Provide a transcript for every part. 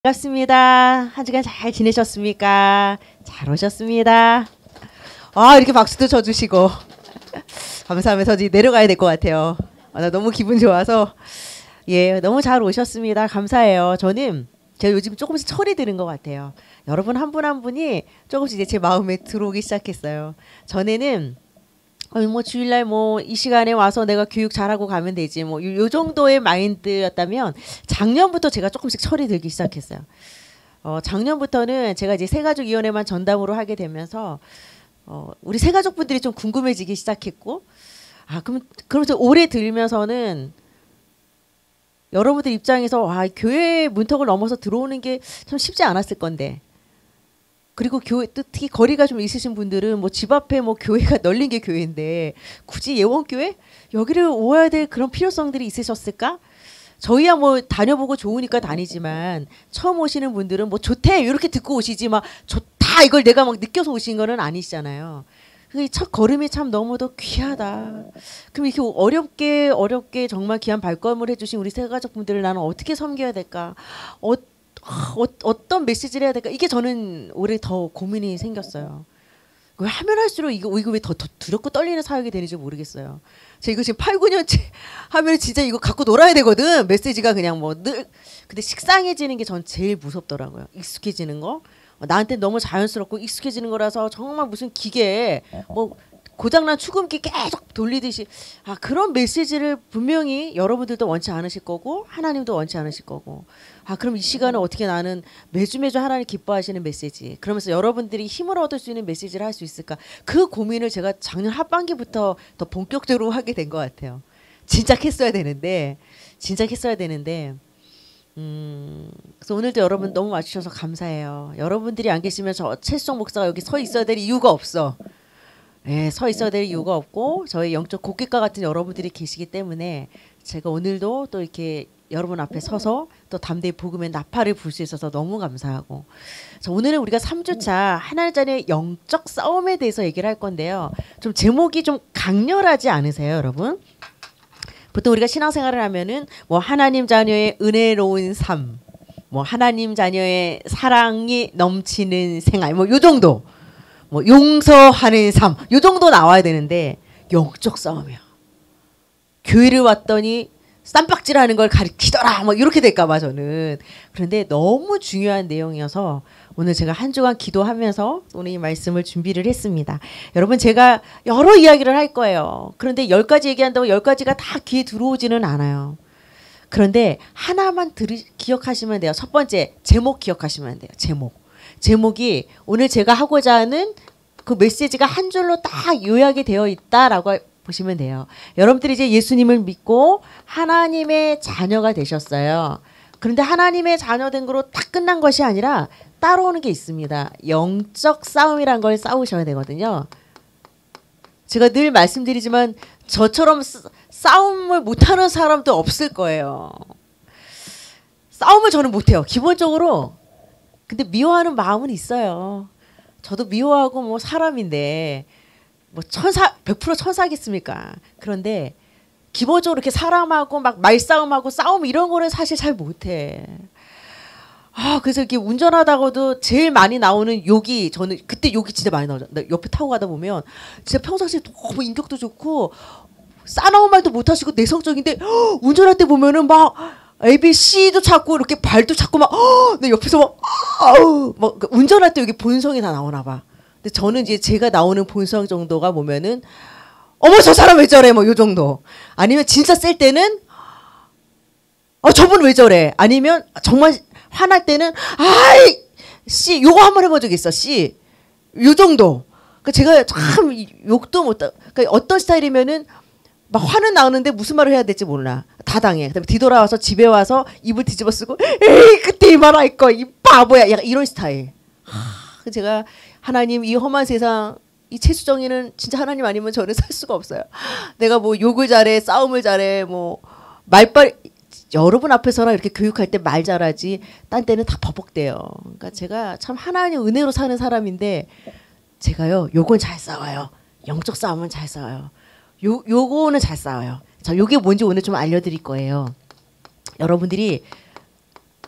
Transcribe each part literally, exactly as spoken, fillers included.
반갑습니다. 한 주간 잘 지내셨습니까? 잘 오셨습니다. 아, 이렇게 박수도 쳐주시고 감사하면서 이제 내려가야 될 것 같아요. 아, 나 너무 기분 좋아서 예, 너무 잘 오셨습니다. 감사해요. 저는 제가 요즘 조금씩 철이 드는 것 같아요. 여러분 한 분 한 분이 조금씩 이제 제 마음에 들어오기 시작했어요. 전에는 어, 뭐 주일날 뭐 이 시간에 와서 내가 교육 잘하고 가면 되지 뭐 요 정도의 마인드였다면 작년부터 제가 조금씩 철이 들기 시작했어요. 어, 작년부터는 제가 이제 새가족위원회만 전담으로 하게 되면서 어, 우리 새가족분들이 좀 궁금해지기 시작했고 아 그럼 그러면서 올해 들면서는 여러분들 입장에서 와, 교회 문턱을 넘어서 들어오는 게 참 쉽지 않았을 건데 그리고 교회 특히 거리가 좀 있으신 분들은 뭐 집 앞에 뭐 교회가 널린 게 교회인데 굳이 예원교회 여기를 오야 될 그런 필요성들이 있으셨을까? 저희야 뭐 다녀보고 좋으니까 다니지만 처음 오시는 분들은 뭐 좋대 이렇게 듣고 오시지 막 좋다 이걸 내가 막 느껴서 오신 거는 아니시잖아요. 첫 걸음이 참 너무도 귀하다. 그럼 이렇게 어렵게 어렵게 정말 귀한 발걸음을 해주신 우리 새가족분들을 나는 어떻게 섬겨야 될까? 어, 어, 어떤 메시지를 해야 될까? 이게 저는 올해 더 고민이 생겼어요. 하면 할수록 이거, 이거 왜 더 더 두렵고 떨리는 사역이 되는지 모르겠어요. 제가 이거 지금 팔, 구 년째 하면 진짜 이거 갖고 놀아야 되거든. 메시지가 그냥 뭐 늘. 근데 식상해지는 게 전 제일 무섭더라고요. 익숙해지는 거. 나한테 너무 자연스럽고 익숙해지는 거라서 정말 무슨 기계에 뭐 고장난 축음기 계속 돌리듯이 아 그런 메시지를 분명히 여러분들도 원치 않으실 거고 하나님도 원치 않으실 거고 아 그럼 이 시간을 어떻게 나는 매주 매주 하나님 기뻐하시는 메시지 그러면서 여러분들이 힘을 얻을 수 있는 메시지를 할 수 있을까 그 고민을 제가 작년 하반기부터 더 본격적으로 하게 된 것 같아요. 진작 했어야 되는데 진작 했어야 되는데 음, 그래서 오늘도 여러분 너무 와주셔서 감사해요. 여러분들이 안 계시면 저 최수정 목사가 여기 서 있어야 될 이유가 없어. 예, 서 있어야 될 이유가 없고 저희 영적 곡괭이과 같은 여러분들이 계시기 때문에 제가 오늘도 또 이렇게 여러분 앞에 서서 또 담대히 복음의 나팔을 불 수 있어서 너무 감사하고 자, 오늘은 우리가 삼 주차 하나님의 영적 싸움에 대해서 얘기를 할 건데요. 좀 제목이 좀 강렬하지 않으세요, 여러분? 보통 우리가 신앙생활을 하면은 뭐 하나님 자녀의 은혜로운 삶, 뭐 하나님 자녀의 사랑이 넘치는 생활, 뭐 요 정도, 뭐 용서하는 삶, 요 정도 나와야 되는데 영적 싸움이야. 교회를 왔더니 쌈박질하는 걸 가리키더라, 뭐 이렇게 될까봐 저는. 그런데 너무 중요한 내용이어서 오늘 제가 한 주간 기도하면서 오늘 이 말씀을 준비를 했습니다. 여러분 제가 여러 이야기를 할 거예요. 그런데 열 가지 얘기한다고 열 가지가 다 귀에 들어오지는 않아요. 그런데 하나만 들이, 기억하시면 돼요. 첫 번째 제목 기억하시면 돼요. 제목. 제목이 오늘 제가 하고자 하는 그 메시지가 한 줄로 딱 요약이 되어 있다라고 보시면 돼요. 여러분들이 이제 예수님을 믿고 하나님의 자녀가 되셨어요. 그런데 하나님의 자녀 된 거로 딱 끝난 것이 아니라 따라오는 게 있습니다. 영적 싸움이란 걸 싸우셔야 되거든요. 제가 늘 말씀드리지만 저처럼 싸움을 못하는 사람도 없을 거예요. 싸움을 저는 못해요. 기본적으로. 근데 미워하는 마음은 있어요. 저도 미워하고 뭐 사람인데 뭐 천사 백 퍼센트 천사겠습니까? 그런데 기본적으로 이렇게 사람하고 막 말싸움하고 싸움 이런 거를 사실 잘 못해. 아 그래서 이렇게 운전하다가도 제일 많이 나오는 욕이 저는 그때 욕이 진짜 많이 나오죠. 옆에 타고 가다 보면 진짜 평상시에 너무 인격도 좋고 싸나운 말도 못하시고 내성적인데 허, 운전할 때 보면은 막 에이비씨도 찾고 이렇게 발도 찾고 막 내 옆에서 막 아우 막 운전할 때 여기 본성이 다 나오나 봐. 근데 저는 이제 제가 나오는 본성 정도가 보면은 어머 저 사람 왜 저래 뭐 요 정도. 아니면 진짜 셀 때는 어 저분 왜 저래. 아니면 정말 화날 때는 아이 씨 요거 한번 해본 적 있어 씨 요 정도. 그러니까 제가 참 욕도 못. 그러니까 어떤 스타일이면은 막 화는 나오는데 무슨 말을 해야 될지 몰라. 다 당해. 그다음에 뒤돌아와서 집에 와서 입을 뒤집어 쓰고 에이 그때 이 말 할 거 이 바보야. 약간 이런 스타일. 하, 제가 하나님 이 험한 세상 이 최수정이는 진짜 하나님 아니면 저는 살 수가 없어요. 내가 뭐 욕을 잘해 싸움을 잘해 뭐 말빨 여러분 앞에서나 이렇게 교육할 때 말 잘하지 딴 때는 다 버벅대요. 그러니까 제가 참 하나님 은혜로 사는 사람인데 제가요 욕은 잘 싸워요. 영적 싸움은 잘 싸워요. 요 요거는 잘 싸워요. 자 요게 뭔지 오늘 좀 알려드릴 거예요. 여러분들이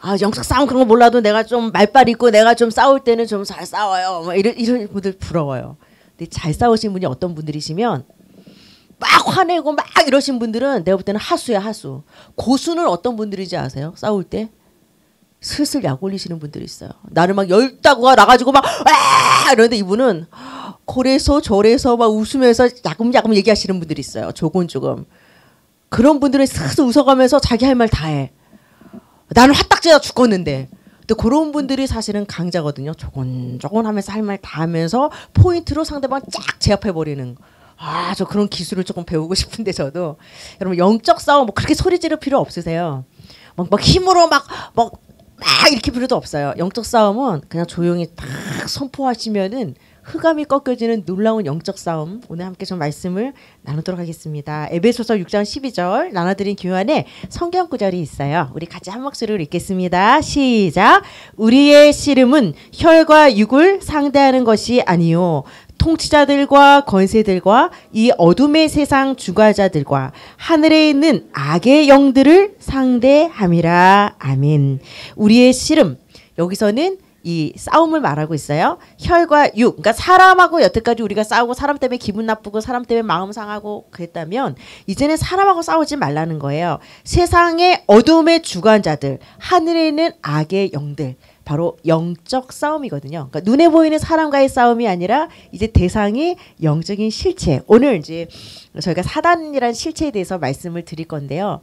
아, 영적 싸움 그런 거 몰라도 내가 좀 말빨 있고 내가 좀 싸울 때는 좀 잘 싸워요. 뭐 이런 이런 분들 부러워요. 근데 잘 싸우신 분이 어떤 분들이시면 막 화내고 막 이러신 분들은 내가 볼 때는 하수야 하수. 고수는 어떤 분들인지 아세요? 싸울 때 슬슬 약 올리시는 분들이 있어요. 나를 막 열다구가 나가지고 막 아! 이러는데 이분은 그래서 저래서 막 웃으면서 야금야금 얘기하시는 분들이 있어요. 조곤조금. 그런 분들은 슬슬 웃어가면서 자기 할 말 다 해. 나는 화딱지가 죽겠는데. 근데 그런 분들이 사실은 강자거든요. 조곤조곤 하면서 할 말 다 하면서 포인트로 상대방 쫙 제압해버리는. 아, 저 그런 기술을 조금 배우고 싶은데 저도. 여러분 영적 싸움 뭐 그렇게 소리 지를 필요 없으세요. 막, 막 힘으로 막, 막, 막 이렇게 필요도 없어요. 영적 싸움은 그냥 조용히 딱 선포하시면은 흑암이 꺾여지는 놀라운 영적 싸움 오늘 함께 좀 말씀을 나누도록 하겠습니다. 에베소서 육 장 십이 절 나눠드린 교환에 성경 구절이 있어요. 우리 같이 한 목소리로 읽겠습니다. 시작. 우리의 씨름은 혈과 육을 상대하는 것이 아니요 통치자들과 권세들과 이 어둠의 세상 주관자들과 하늘에 있는 악의 영들을 상대함이라. 아멘. 우리의 씨름 여기서는 이 싸움을 말하고 있어요. 혈과 육, 그러니까 사람하고 여태까지 우리가 싸우고 사람 때문에 기분 나쁘고 사람 때문에 마음 상하고 그랬다면 이제는 사람하고 싸우지 말라는 거예요. 세상의 어둠의 주관자들, 하늘에 있는 악의 영들, 바로 영적 싸움이거든요. 그러니까 눈에 보이는 사람과의 싸움이 아니라 이제 대상이 영적인 실체. 오늘 이제 저희가 사단이라는 실체에 대해서 말씀을 드릴 건데요.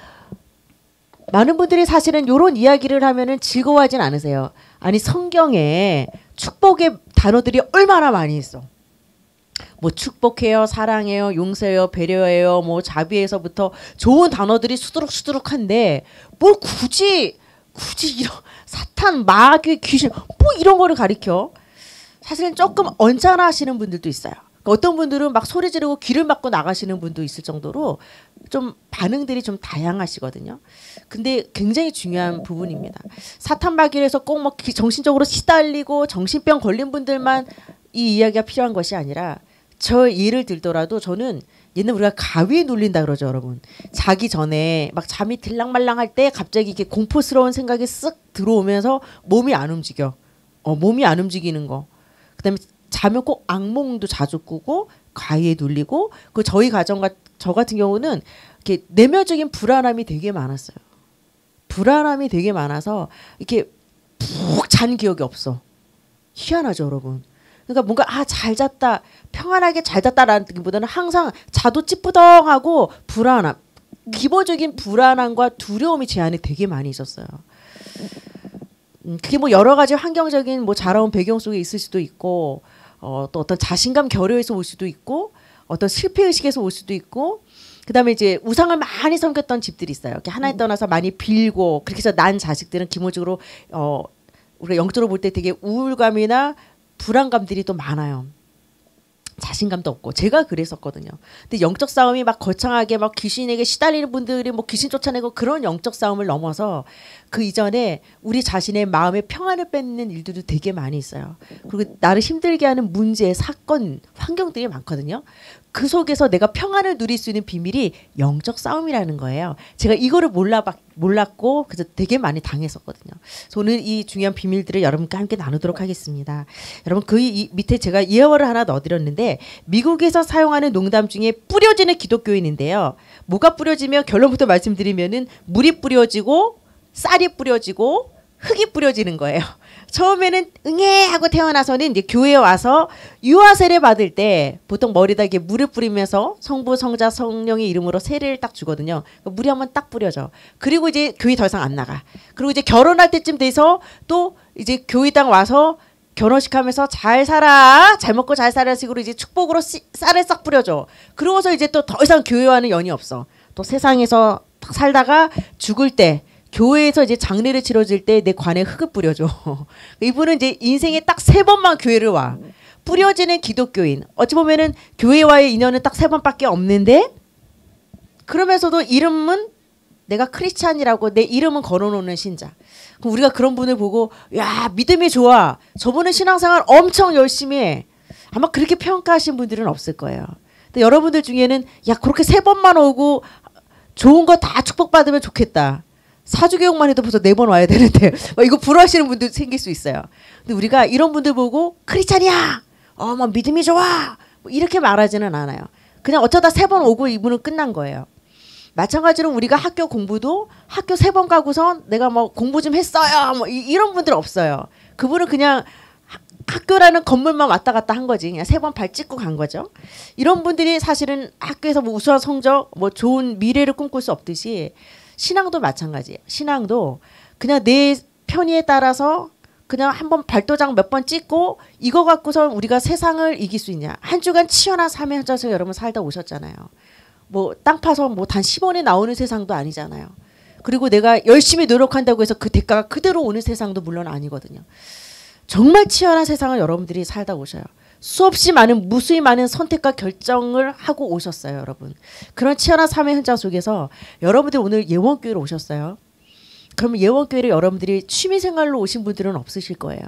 많은 분들이 사실은 이런 이야기를 하면은 즐거워하진 않으세요. 아니 성경에 축복의 단어들이 얼마나 많이 있어. 뭐 축복해요, 사랑해요, 용서해요, 배려해요, 뭐 자비에서부터 좋은 단어들이 수두룩수두룩한데 뭘 굳이 굳이 이런 사탄, 마귀, 귀신 뭐 이런 거를 가리켜. 사실은 조금 언짢아하시는 분들도 있어요. 어떤 분들은 막 소리 지르고 귀를 막고 나가시는 분도 있을 정도로 좀 반응들이 좀 다양하시거든요. 근데 굉장히 중요한 부분입니다. 사탄 마귀에서 꼭 뭐 정신적으로 시달리고 정신병 걸린 분들만 이 이야기가 필요한 것이 아니라 저 예를 들더라도 저는 옛날 우리가 가위에 눌린다 그러죠, 여러분. 자기 전에 막 잠이 들랑말랑할 때 갑자기 이렇게 공포스러운 생각이 쓱 들어오면서 몸이 안 움직여. 어, 몸이 안 움직이는 거. 그다음에 자면 꼭 악몽도 자주 꾸고 가위에 눌리고 그 저희 가정과 저 같은 경우는 이렇게 내면적인 불안함이 되게 많았어요. 불안함이 되게 많아서 이렇게 푹 잔 기억이 없어. 희한하죠, 여러분. 그러니까 뭔가 아, 잘 잤다, 평안하게 잘 잤다라는 느낌보다는 항상 자도 찌뿌덩하고 불안함, 기본적인 불안함과 두려움이 제 안에 되게 많이 있었어요. 음, 그게 뭐 여러 가지 환경적인 뭐 자라온 배경 속에 있을 수도 있고 어, 또 어떤 자신감 결여에서 올 수도 있고 어떤 실패 의식에서 올 수도 있고 그다음에 이제 우상을 많이 섬겼던 집들이 있어요. 이렇게 하나님 떠나서 많이 빌고 그렇게 해서 난 자식들은 기본적으로 어, 우리가 영적으로 볼 때 되게 우울감이나 불안감들이 또 많아요. 자신감도 없고 제가 그랬었거든요. 근데 영적 싸움이 막 거창하게 막 귀신에게 시달리는 분들이 뭐 귀신 쫓아내고 그런 영적 싸움을 넘어서 그 이전에 우리 자신의 마음의 평안을 뺏는 일들도 되게 많이 있어요. 그리고 나를 힘들게 하는 문제, 사건, 환경들이 많거든요. 그 속에서 내가 평안을 누릴 수 있는 비밀이 영적 싸움이라는 거예요. 제가 이거를 몰라 몰랐고 그래서 되게 많이 당했었거든요. 그래서 오늘 이 중요한 비밀들을 여러분과 함께 나누도록 하겠습니다. 여러분 그 이, 밑에 제가 예어를 하나 넣어드렸는데 미국에서 사용하는 농담 중에 뿌려지는 기독교인인데요. 뭐가 뿌려지면 결론부터 말씀드리면은 물이 뿌려지고 쌀이 뿌려지고 흙이 뿌려지는 거예요. 처음에는 응애 하고 태어나서는 이제 교회에 와서 유아 세례 받을 때 보통 머리에다 이렇게 물을 뿌리면서 성부, 성자, 성령의 이름으로 세례를 딱 주거든요. 물이 한번 딱 뿌려져. 그리고 이제 교회 더 이상 안 나가. 그리고 이제 결혼할 때쯤 돼서 또 이제 교회당 와서 결혼식 하면서 잘 살아, 잘 먹고 잘 살아 식으로 이제 축복으로 씨, 쌀을 싹 뿌려줘. 그러고서 이제 또 더 이상 교회와는 연이 없어. 또 세상에서 딱 살다가 죽을 때 교회에서 이제 장례를 치러질 때 내 관에 흙을 뿌려줘. 이분은 이제 인생에 딱 세 번만 교회를 와. 뿌려지는 기독교인. 어찌 보면은 교회와의 인연은 딱 세 번밖에 없는데 그러면서도 이름은 내가 크리스찬이라고 내 이름은 걸어놓는 신자. 그럼 우리가 그런 분을 보고 야 믿음이 좋아. 저분은 신앙생활 엄청 열심히 해. 아마 그렇게 평가하신 분들은 없을 거예요. 근데 여러분들 중에는 야 그렇게 세 번만 오고 좋은 거 다 축복받으면 좋겠다. 사주교육만 해도 벌써 네 번 와야 되는데 이거 불화하시는 분들 생길 수 있어요. 근데 우리가 이런 분들 보고 크리스찬이야, 어, 뭐 믿음이 좋아, 뭐 이렇게 말하지는 않아요. 그냥 어쩌다 세 번 오고 이분은 끝난 거예요. 마찬가지로 우리가 학교 공부도 학교 세 번 가고선 내가 뭐 공부 좀 했어요, 뭐 이, 이런 분들 없어요. 그분은 그냥 하, 학교라는 건물만 왔다 갔다 한 거지. 그냥 세 번 발 찍고 간 거죠. 이런 분들이 사실은 학교에서 뭐 우수한 성적, 뭐 좋은 미래를 꿈꿀 수 없듯이 신앙도 마찬가지예요. 신앙도 그냥 내 편의에 따라서 그냥 한번 발도장 몇 번 찍고 이거 갖고서 우리가 세상을 이길 수 있냐. 한 주간 치열한 삶의 현장에서 여러분 살다 오셨잖아요. 뭐 땅 파서 뭐 단 십 원에 나오는 세상도 아니잖아요. 그리고 내가 열심히 노력한다고 해서 그 대가가 그대로 오는 세상도 물론 아니거든요. 정말 치열한 세상을 여러분들이 살다 오셔요. 수없이 많은 무수히 많은 선택과 결정을 하고 오셨어요, 여러분. 그런 치열한 삶의 현장 속에서 여러분들 오늘 예원교회로 오셨어요. 그러면 예원교회를 여러분들이 취미생활로 오신 분들은 없으실 거예요.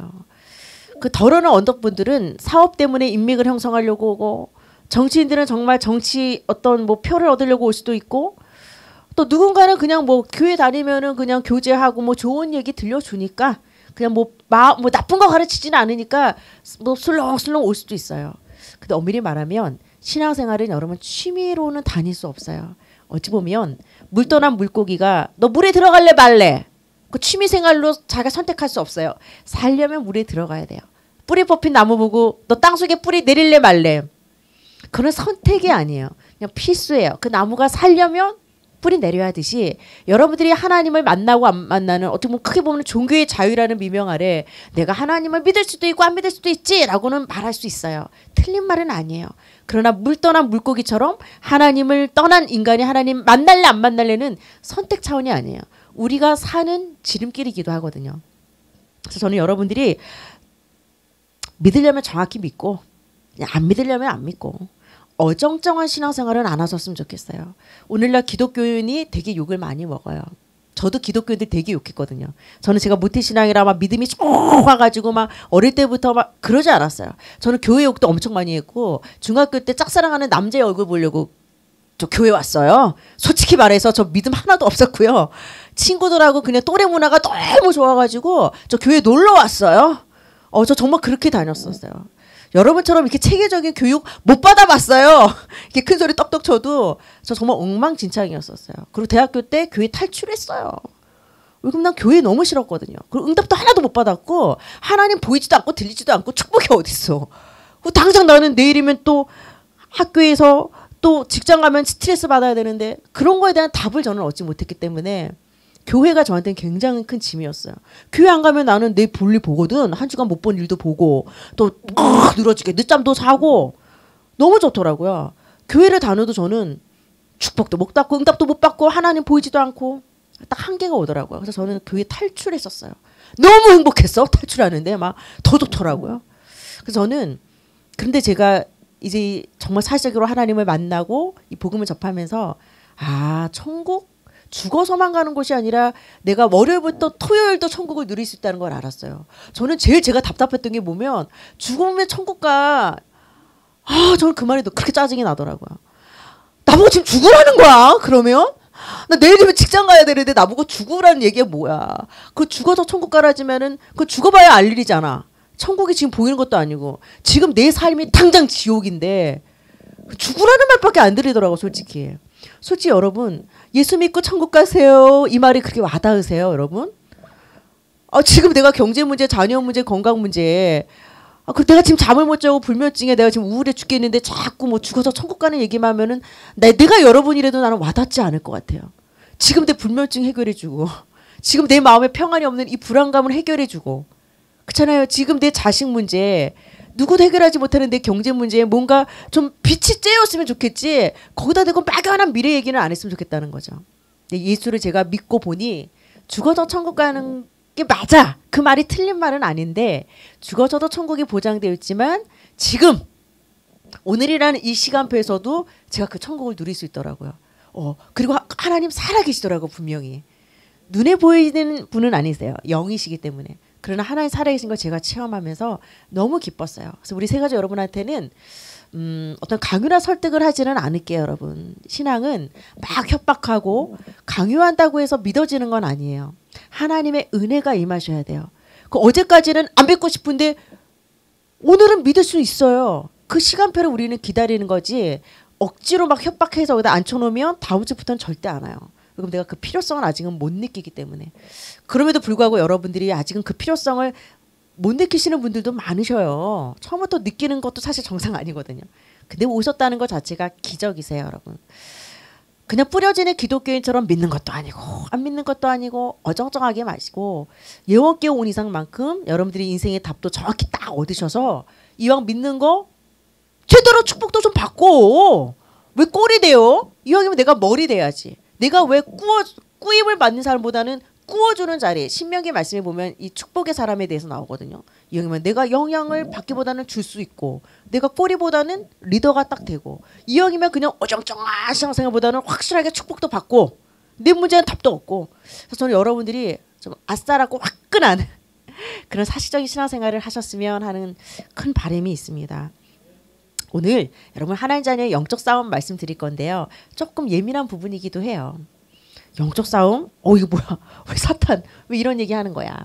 그 덜어는 언덕분들은 사업 때문에 인맥을 형성하려고 오고, 정치인들은 정말 정치 어떤 뭐 표를 얻으려고 올 수도 있고, 또 누군가는 그냥 뭐 교회 다니면은 그냥 교제하고 뭐 좋은 얘기 들려주니까 그냥 뭐, 마, 뭐 나쁜 거 가르치지는 않으니까 뭐 술렁술렁 올 수도 있어요. 근데 엄밀히 말하면 신앙생활은 여러분 취미로는 다닐 수 없어요. 어찌 보면 물 떠난 물고기가 너 물에 들어갈래 말래? 그 취미생활로 자기가 선택할 수 없어요. 살려면 물에 들어가야 돼요. 뿌리 뽑힌 나무 보고 너 땅속에 뿌리 내릴래 말래? 그런 선택이 아니에요. 그냥 필수예요. 그 나무가 살려면 뿌리 내려야 하듯이 여러분들이 하나님을 만나고 안 만나는 어떻게 보면 크게 보면 종교의 자유라는 미명 아래 내가 하나님을 믿을 수도 있고 안 믿을 수도 있지라고는 말할 수 있어요. 틀린 말은 아니에요. 그러나 물 떠난 물고기처럼 하나님을 떠난 인간이 하나님 만날래 안 만날래는 선택 차원이 아니에요. 우리가 사는 지름길이기도 하거든요. 그래서 저는 여러분들이 믿으려면 정확히 믿고 안 믿으려면 안 믿고 어정쩡한 신앙생활은 안 하셨으면 좋겠어요. 오늘날 기독교인이 되게 욕을 많이 먹어요. 저도 기독교인들 되게 욕했거든요. 저는 제가 모태신앙이라 막 믿음이 쏙 와가지고 막 어릴 때부터 막 그러지 않았어요. 저는 교회 욕도 엄청 많이 했고 중학교 때 짝사랑하는 남자의 얼굴 보려고 저 교회 왔어요. 솔직히 말해서 저 믿음 하나도 없었고요. 친구들하고 그냥 또래 문화가 너무 좋아가지고 저 교회 놀러 왔어요. 어, 저 정말 그렇게 다녔었어요. 여러분처럼 이렇게 체계적인 교육 못 받아봤어요. 이렇게 큰 소리 떡떡 쳐도 저 정말 엉망진창이었었어요. 그리고 대학교 때 교회 탈출했어요. 왜냐면 난 교회 너무 싫었거든요. 그리고 응답도 하나도 못 받았고 하나님 보이지도 않고 들리지도 않고 축복이 어딨어. 당장 나는 내일이면 또 학교에서 또 직장 가면 스트레스 받아야 되는데 그런 거에 대한 답을 저는 얻지 못했기 때문에 교회가 저한테는 굉장히 큰 짐이었어요. 교회 안 가면 나는 내 볼일 보거든. 한 주간 못 본 일도 보고 또 어, 늘어지게 늦잠도 자고 너무 좋더라고요. 교회를 다녀도 저는 축복도 못 받고 응답도 못 받고 하나님 보이지도 않고 딱 한계가 오더라고요. 그래서 저는 교회 탈출했었어요. 너무 행복했어. 탈출하는데 막 더 좋더라고요. 그래서 저는 그런데 제가 이제 정말 사실적으로 하나님을 만나고 이 복음을 접하면서 아 천국? 죽어서만 가는 곳이 아니라 내가 월요일부터 토요일도 천국을 누릴 수 있다는 걸 알았어요. 저는 제일 제가 답답했던 게 보면 죽으면 천국 가. 아, 저는 그 말이 그렇게 짜증이 나더라고요. 나보고 지금 죽으라는 거야. 그러면 나 내일이면 직장 가야 되는데 나보고 죽으라는 얘기가 뭐야. 그 죽어서 천국 가라지면은 그 죽어봐야 알 일이잖아. 천국이 지금 보이는 것도 아니고 지금 내 삶이 당장 지옥인데 죽으라는 말밖에 안 들리더라고 솔직히. 솔직히 여러분 예수 믿고 천국 가세요. 이 말이 그렇게 와닿으세요 여러분? 아, 지금 내가 경제 문제, 자녀 문제, 건강 문제 아, 그 내가 지금 잠을 못 자고 불면증에 내가 지금 우울해 죽겠는데 자꾸 뭐 죽어서 천국 가는 얘기만 하면은 나, 내가 여러분이라도 나는 와닿지 않을 것 같아요. 지금 내 불면증 해결해주고 지금 내 마음에 평안이 없는 이 불안감을 해결해주고 그렇잖아요. 지금 내 자식 문제 누구도 해결하지 못하는 내 경제 문제에 뭔가 좀 빛이 쬐었으면 좋겠지 거기다 대고 막연한 미래 얘기는 안 했으면 좋겠다는 거죠. 예수를 제가 믿고 보니 죽어서 천국 가는 게 맞아. 그 말이 틀린 말은 아닌데 죽어서도 천국이 보장되어 있지만 지금 오늘이라는 이 시간표에서도 제가 그 천국을 누릴 수 있더라고요. 어, 그리고 하, 하나님 살아계시더라고 분명히. 눈에 보이는 분은 아니세요. 영이시기 때문에. 그러나 하나님 살아계신 걸 제가 체험하면서 너무 기뻤어요. 그래서 우리 세 가지 여러분한테는 음, 어떤 강요나 설득을 하지는 않을게요, 여러분. 신앙은 막 협박하고 강요한다고 해서 믿어지는 건 아니에요. 하나님의 은혜가 임하셔야 돼요. 그 어제까지는 안 믿고 싶은데 오늘은 믿을 수 있어요. 그 시간표를 우리는 기다리는 거지 억지로 막 협박해서 여기다 앉혀놓으면 다음 주부터는 절대 안 와요. 그럼 내가 그 필요성을 아직은 못 느끼기 때문에. 그럼에도 불구하고 여러분들이 아직은 그 필요성을 못 느끼시는 분들도 많으셔요. 처음부터 느끼는 것도 사실 정상 아니거든요. 근데 오셨다는 것 자체가 기적이세요, 여러분. 그냥 뿌려지는 기독교인처럼 믿는 것도 아니고 안 믿는 것도 아니고 어정쩡하게 마시고 예원께 온 이상만큼 여러분들이 인생의 답도 정확히 딱 얻으셔서 이왕 믿는 거 제대로 축복도 좀 받고 왜 꼴이 돼요? 이왕이면 내가 머리 돼야지. 내가 왜 꾸어, 꾸임을 받는 사람보다는 꾸어주는 자리. 신명기 말씀에 보면 이 축복의 사람에 대해서 나오거든요. 이왕이면 내가 영향을 받기보다는 줄 수 있고 내가 꼬리보다는 리더가 딱 되고 이왕이면 그냥 어정쩡한 신앙생활보다는 확실하게 축복도 받고 내 문제는 답도 없고. 그래서 저는 여러분들이 좀 아싸라고 화끈한 그런 사실적인 신앙생활을 하셨으면 하는 큰 바람이 있습니다. 오늘 여러분 하나님 자녀의 영적 싸움 말씀드릴 건데요. 조금 예민한 부분이기도 해요. 영적 싸움? 어 이거 뭐야? 왜 사탄? 왜 이런 얘기 하는 거야?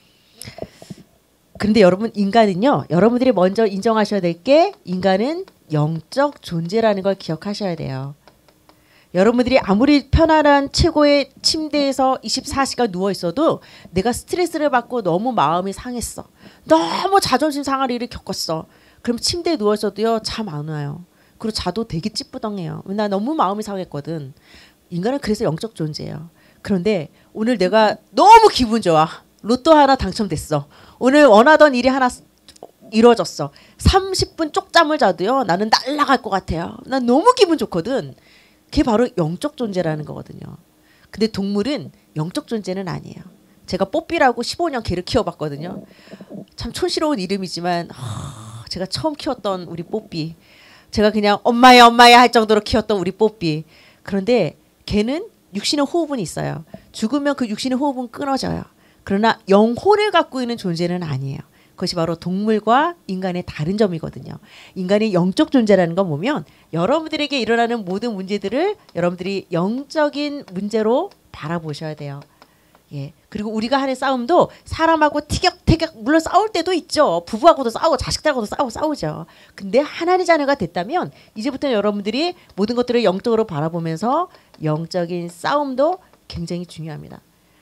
그런데 여러분 인간은요. 여러분들이 먼저 인정하셔야 될 게 인간은 영적 존재라는 걸 기억하셔야 돼요. 여러분들이 아무리 편안한 최고의 침대에서 이십사 시간 누워 있어도 내가 스트레스를 받고 너무 마음이 상했어. 너무 자존심 상할 일을 겪었어. 그럼 침대에 누워 있어도요. 잠 안 와요. 그리고 자도 되게 찌뿌덩해요. 나 너무 마음이 상했거든. 인간은 그래서 영적 존재예요. 그런데 오늘 내가 너무 기분 좋아. 로또 하나 당첨됐어. 오늘 원하던 일이 하나 이루어졌어. 삼십 분 쪽잠을 자도요. 나는 날아갈 것 같아요. 난 너무 기분 좋거든. 그게 바로 영적 존재라는 거거든요. 근데 동물은 영적 존재는 아니에요. 제가 뽀삐라고 십오 년 개를 키워봤거든요. 참 촌스러운 이름이지만 어, 제가 처음 키웠던 우리 뽀삐. 제가 그냥 엄마야 엄마야 할 정도로 키웠던 우리 뽀삐. 그런데 개는 육신의 호흡은 있어요. 죽으면 그 육신의 호흡은 끊어져요. 그러나 영혼을 갖고 있는 존재는 아니에요. 그것이 바로 동물과 인간의 다른 점이거든요. 인간이 영적 존재라는 건 보면 여러분들에게 일어나는 모든 문제들을 여러분들이 영적인 문제로 바라보셔야 돼요. 예. 그리고 우리가 하는 싸움도 사람하고 티격태격 물론 싸울 때도 있죠. 부부하고도 싸우고 자식들하고도 싸우고 싸우죠. 근데 하나님의 자녀가 됐다면 이제부터 여러분들이 모든 것들을 영적으로 바라보면서 영적인 싸움도 굉장히 중요합니다.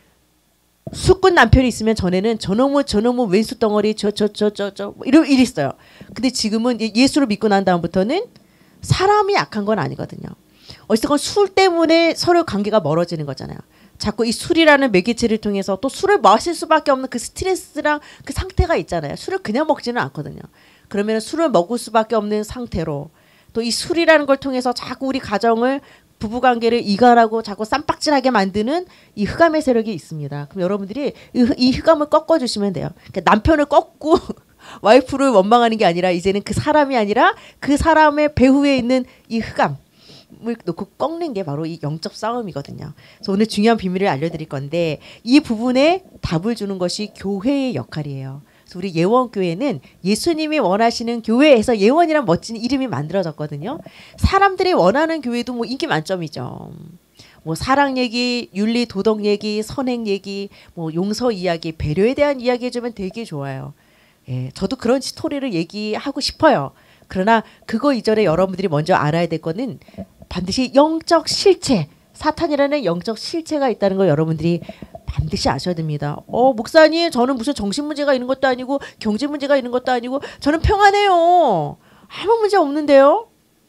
수꾼 남편이 있으면 전에는 저놈의 저놈의 왼수 덩어리 저 저 저 저 저 이런 일이 있어요. 근데 지금은 예수를 믿고 난 다음부터는 사람이 약한 건 아니거든요. 어쨌건 술 때문에 서로 관계가 멀어지는 거잖아요. 자꾸 이 술이라는 매개체를 통해서 또 술을 마실 수밖에 없는 그 스트레스랑 그 상태가 있잖아요. 술을 그냥 먹지는 않거든요. 그러면 술을 먹을 수밖에 없는 상태로 또 이 술이라는 걸 통해서 자꾸 우리 가정을 부부관계를 이간하고 자꾸 쌈박질하게 만드는 이 흑암의 세력이 있습니다. 그럼 여러분들이 이 흑암을 꺾어주시면 돼요. 그러니까 남편을 꺾고 와이프를 원망하는 게 아니라 이제는 그 사람이 아니라 그 사람의 배후에 있는 이 흑암 을 놓고 꺾는 게 바로 이 영적 싸움이거든요. 그래서 오늘 중요한 비밀을 알려드릴 건데 이 부분에 답을 주는 것이 교회의 역할이에요. 그래서 우리 예원교회는 예수님이 원하시는 교회에서 예원이란 멋진 이름이 만들어졌거든요. 사람들이 원하는 교회도 뭐 인기 만점이죠. 뭐 사랑 얘기, 윤리, 도덕 얘기, 선행 얘기, 뭐 용서 이야기, 배려에 대한 이야기 해주면 되게 좋아요. 예, 저도 그런 스토리를 얘기하고 싶어요. 그러나 그거 이전에 여러분들이 먼저 알아야 될 거는 반드시 영적 실체, 사탄이라는 영적 실체가 있다는 걸 여러분들이 반드시 아셔야 됩니다. 어, 목사님, 저는 무슨 정신 문제가 있는 것도 아니고 경제 문제가 있는 것도 아니고 저는 평안해요. 아무 문제 없는데요.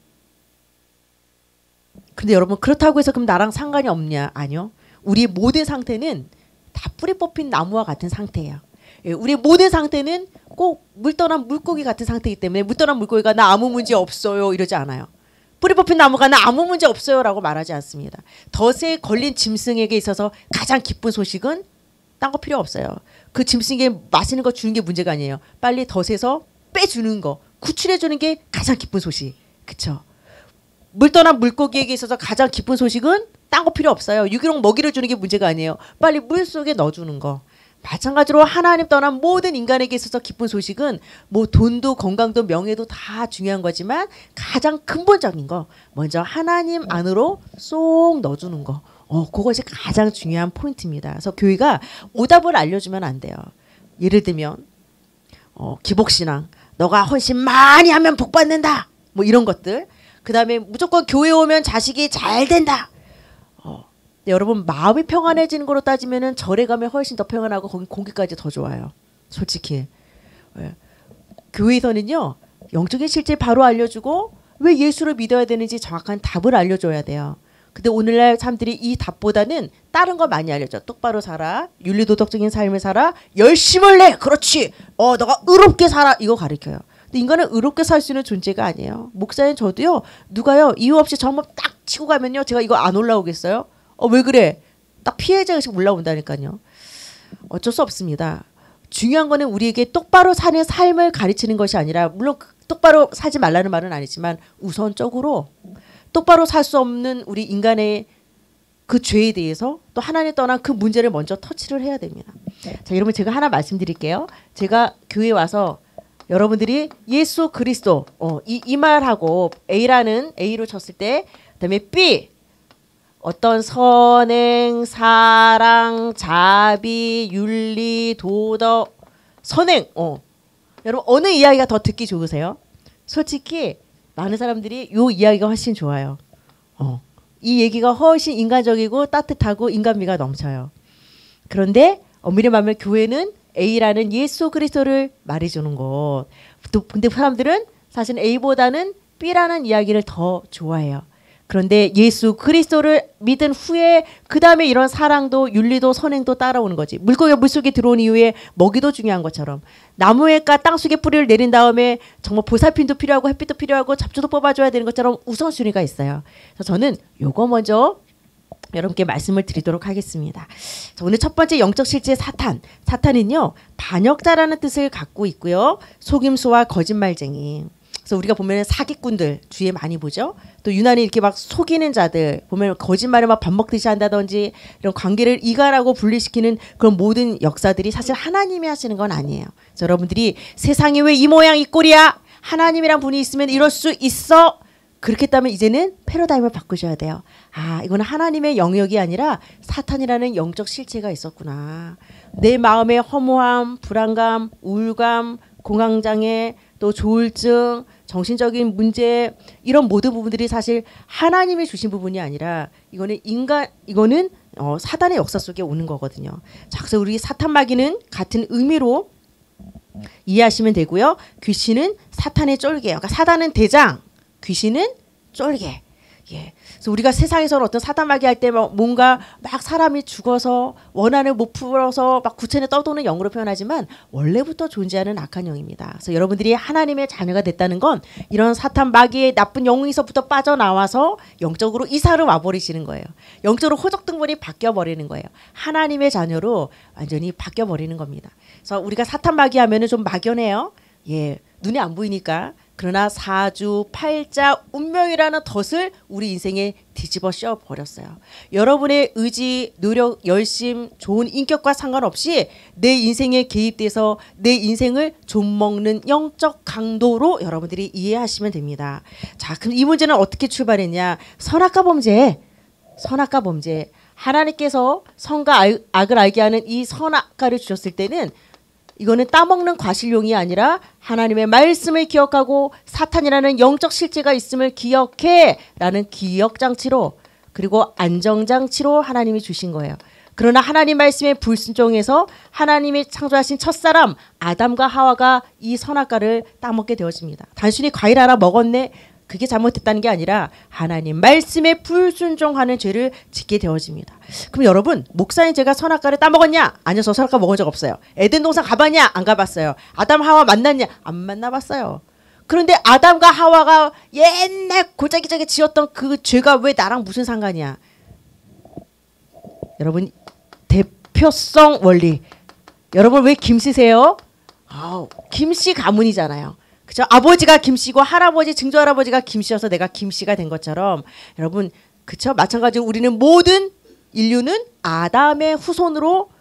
근데 여러분 그렇다고 해서 그럼 나랑 상관이 없냐? 아니요. 우리의 모든 상태는 다 뿌리 뽑힌 나무와 같은 상태예요. 예, 우리의 모든 상태는 꼭 물 떠난 물고기 같은 상태이기 때문에 물 떠난 물고기가 나 아무 문제 없어요 이러지 않아요. 뿌리 뽑힌 나무가 나 아무 문제 없어요 라고 말하지 않습니다. 덫에 걸린 짐승에게 있어서 가장 기쁜 소식은 딴 거 필요 없어요. 그 짐승에게 맛있는 거 주는 게 문제가 아니에요. 빨리 덫에서 빼주는 거, 구출해주는 게 가장 기쁜 소식. 그쵸? 물 떠난 물고기에게 있어서 가장 기쁜 소식은 딴 거 필요 없어요. 유기농 먹이를 주는 게 문제가 아니에요. 빨리 물 속에 넣어주는 거. 마찬가지로 하나님 떠난 모든 인간에게 있어서 기쁜 소식은 뭐 돈도 건강도 명예도 다 중요한 거지만 가장 근본적인 거 먼저 하나님 안으로 쏙 넣어주는 거. 어, 그것이 가장 중요한 포인트입니다. 그래서 교회가 오답을 알려주면 안 돼요. 예를 들면 어, 기복신앙 너가 헌신 많이 하면 복 받는다. 뭐 이런 것들. 그 다음에 무조건 교회 오면 자식이 잘 된다. 어, 여러분 마음이 평안해지는 거로 따지면은 절에 가면 훨씬 더 평안하고 거기 공기까지 더 좋아요. 솔직히. 예. 교회에서는요. 영적인 실제 바로 알려주고 왜 예수를 믿어야 되는지 정확한 답을 알려줘야 돼요. 근데 오늘날 사람들이 이 답보다는 다른 거 많이 알려줘. 똑바로 살아. 윤리도덕적인 삶을 살아. 열심을 내. 그렇지. 어, 너가 의롭게 살아. 이거 가르쳐요. 근데 인간은 의롭게 살 수 있는 존재가 아니에요. 목사인 저도요. 누가요. 이유 없이 저한번 딱 치고 가면요. 제가 이거 안 올라오겠어요? 어, 왜 그래? 딱 피해자의식 올라온다니까요. 어쩔 수 없습니다. 중요한 거는 우리에게 똑바로 사는 삶을 가르치는 것이 아니라 물론 똑바로 살지 말라는 말은 아니지만 우선적으로 똑바로 살 수 없는 우리 인간의 그 죄에 대해서 또 하나님 떠난 그 문제를 먼저 터치를 해야 됩니다. 자, 여러분 제가 하나 말씀드릴게요. 제가 교회에 와서 여러분들이 예수 그리스도 어, 이, 이 말하고 A라는 A로 쳤을 때 그다음에 B 어떤 선행, 사랑, 자비, 윤리, 도덕, 선행 어. 여러분 어느 이야기가 더 듣기 좋으세요? 솔직히 많은 사람들이 요 이야기가 훨씬 좋아요. 어. 이 얘기가 훨씬 인간적이고 따뜻하고 인간미가 넘쳐요. 그런데 엄밀히 말하면 교회는 A라는 예수 그리스도를 말해주는 것. 또 근데 사람들은 사실 A보다는 B라는 이야기를 더 좋아해요. 그런데 예수 그리스도를 믿은 후에 그 다음에 이런 사랑도 윤리도 선행도 따라오는 거지. 물고기가 물속에 들어온 이후에 먹이도 중요한 것처럼 나무에까 땅속에 뿌리를 내린 다음에 정말 보살핌도 필요하고 햇빛도 필요하고 잡초도 뽑아줘야 되는 것처럼 우선순위가 있어요. 그래서 저는 요거 먼저 여러분께 말씀을 드리도록 하겠습니다. 자, 오늘 첫 번째 영적 실제 사탄. 사탄은요. 반역자라는 뜻을 갖고 있고요. 속임수와 거짓말쟁이. 그래서 우리가 보면 사기꾼들 주위에 많이 보죠. 또 유난히 이렇게 막 속이는 자들 보면 거짓말을 막 밥 먹듯이 한다든지 이런 관계를 이간하고 분리시키는 그런 모든 역사들이 사실 하나님이 하시는 건 아니에요. 그래서 여러분들이 세상이 왜 이 모양 이 꼴이야? 하나님이란 분이 있으면 이럴 수 있어. 그렇겠다면 이제는 패러다임을 바꾸셔야 돼요. 아, 이거는 하나님의 영역이 아니라 사탄이라는 영적 실체가 있었구나. 내 마음의 허무함, 불안감, 우울감, 공황장애, 또 조울증, 정신적인 문제 이런 모든 부분들이 사실 하나님이 주신 부분이 아니라 이거는 인간 이거는 어, 사단의 역사 속에 오는 거거든요. 자, 그래서 우리 사탄 마귀는 같은 의미로 이해하시면 되고요. 귀신은 사탄의 쫄개예요. 그러니까 사단은 대장, 귀신은 쫄개. 예. 그래서 우리가 세상에서 어떤 사단 마귀 할 때 뭔가 막 사람이 죽어서 원한을 못 풀어서 막 구천에 떠도는 영으로 표현하지만 원래부터 존재하는 악한 영입니다. 그래서 여러분들이 하나님의 자녀가 됐다는 건 이런 사탄 마귀의 나쁜 영에서부터 빠져나와서 영적으로 이사를 와버리시는 거예요. 영적으로 호적등본이 바뀌어버리는 거예요. 하나님의 자녀로 완전히 바뀌어버리는 겁니다. 그래서 우리가 사탄 마귀 하면은 좀 막연해요. 예, 눈에 안 보이니까. 그러나 사주, 팔자, 운명이라는 덫을 우리 인생에 뒤집어 씌워 버렸어요. 여러분의 의지, 노력, 열심, 좋은 인격과 상관없이 내 인생에 개입돼서 내 인생을 좀먹는 영적 강도로 여러분들이 이해하시면 됩니다. 자, 그럼 이 문제는 어떻게 출발했냐? 선악과 범죄, 선악과 범죄. 하나님께서 선과 악을 알게 하는 이 선악과를 주셨을 때는 이거는 따먹는 과실용이 아니라 하나님의 말씀을 기억하고 사탄이라는 영적 실제가 있음을 기억해 라는 기억장치로 그리고 안정장치로 하나님이 주신 거예요. 그러나 하나님 말씀에 불순종해서 하나님이 창조하신 첫사람 아담과 하와가 이 선악과를 따먹게 되어집니다. 단순히 과일 하나 먹었네 그게 잘못됐다는 게 아니라 하나님 말씀에 불순종하는 죄를 짓게 되어집니다. 그럼 여러분 목사님 제가 선악과를 따먹었냐? 아니요, 저 선악과 먹은 적 없어요. 에덴 동산 가봤냐? 안 가봤어요. 아담 하와 만났냐? 안 만나봤어요. 그런데 아담과 하와가 옛날 골짜기적에 지었던 그 죄가 왜 나랑 무슨 상관이야? 여러분 대표성 원리. 여러분 왜 김씨세요? 아, 김씨 가문이잖아요. 그죠? 아버지가 김씨고 할아버지 증조할아버지가 김씨여서 내가 김씨가 된 것처럼 여러분 그쵸? 마찬가지로 우리는 모든 인류는 아담의 후손으로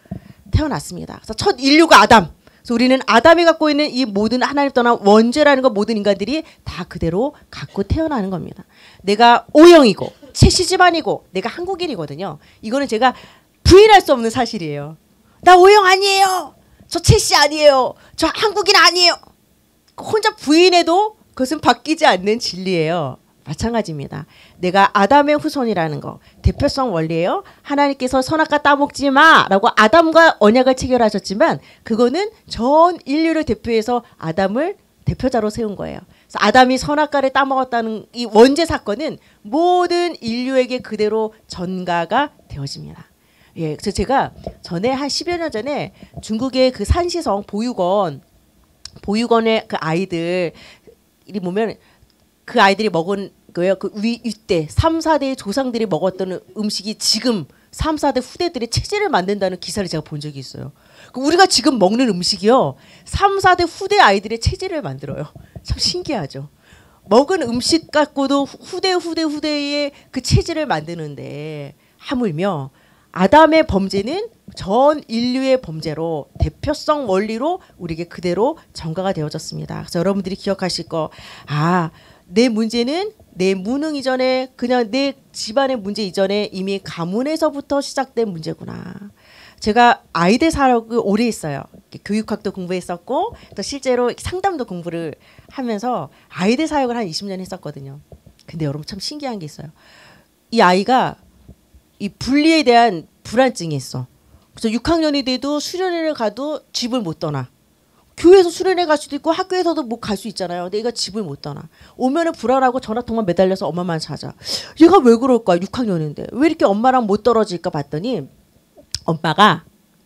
태어났습니다. 그래서 첫 인류가 아담. 그래서 우리는 아담이 갖고 있는 이 모든 하나님 떠난 원죄라는 거 모든 인간들이 다 그대로 갖고 태어나는 겁니다. 내가 O형이고 채씨 집안이고 내가 한국인이거든요. 이거는 제가 부인할 수 없는 사실이에요. 나 O형 아니에요. 저 채씨 아니에요. 저 한국인 아니에요. 혼자 부인해도 그것은 바뀌지 않는 진리예요. 마찬가지입니다. 내가 아담의 후손이라는 거 대표성 원리예요. 하나님께서 선악과 따먹지 마라고 아담과 언약을 체결하셨지만 그거는 전 인류를 대표해서 아담을 대표자로 세운 거예요. 그래서 아담이 선악과를 따먹었다는 이 원죄 사건은 모든 인류에게 그대로 전가가 되어집니다. 예, 그래서 제가 전에 한 십여 년 전에 중국의 그 산시성 보육원 보육원의 그 아이들이 보면 그 아이들이 먹은 거예요. 그 위, 이때 삼, 사 대의 조상들이 먹었던 음식이 지금 삼, 사 대 후대들의 체질을 만든다는 기사를 제가 본 적이 있어요. 우리가 지금 먹는 음식이요. 삼, 사 대 후대 아이들의 체질을 만들어요. 참 신기하죠. 먹은 음식 갖고도 후대 후대 후대의 그 체질을 만드는데 하물며 아담의 범죄는 전 인류의 범죄로 대표성 원리로 우리에게 그대로 전가가 되어졌습니다. 그래서 여러분들이 기억하실 거, 아, 내 문제는 내 무능 이전에 그냥 내 집안의 문제 이전에 이미 가문에서부터 시작된 문제구나. 제가 아이들 사역을 오래 했어요. 교육학도 공부했었고 또 실제로 상담도 공부를 하면서 아이들 사역을 한 이십 년 했었거든요. 근데 여러분 참 신기한 게 있어요. 이 아이가 이 분리에 대한 불안증이 있어. 그래서 육 학년이 돼도 수련회를 가도 집을 못 떠나. 교회에서 수련회 갈 수도 있고 학교에서도 뭐 갈 수 있잖아요. 근데 얘가 집을 못 떠나. 오면은 불안하고 전화통화 매달려서 엄마만 찾아. 얘가 왜 그럴까? 육 학년인데. 왜 이렇게 엄마랑 못 떨어질까 봤더니 엄마가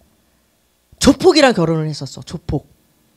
조폭이랑 결혼을 했었어. 조폭.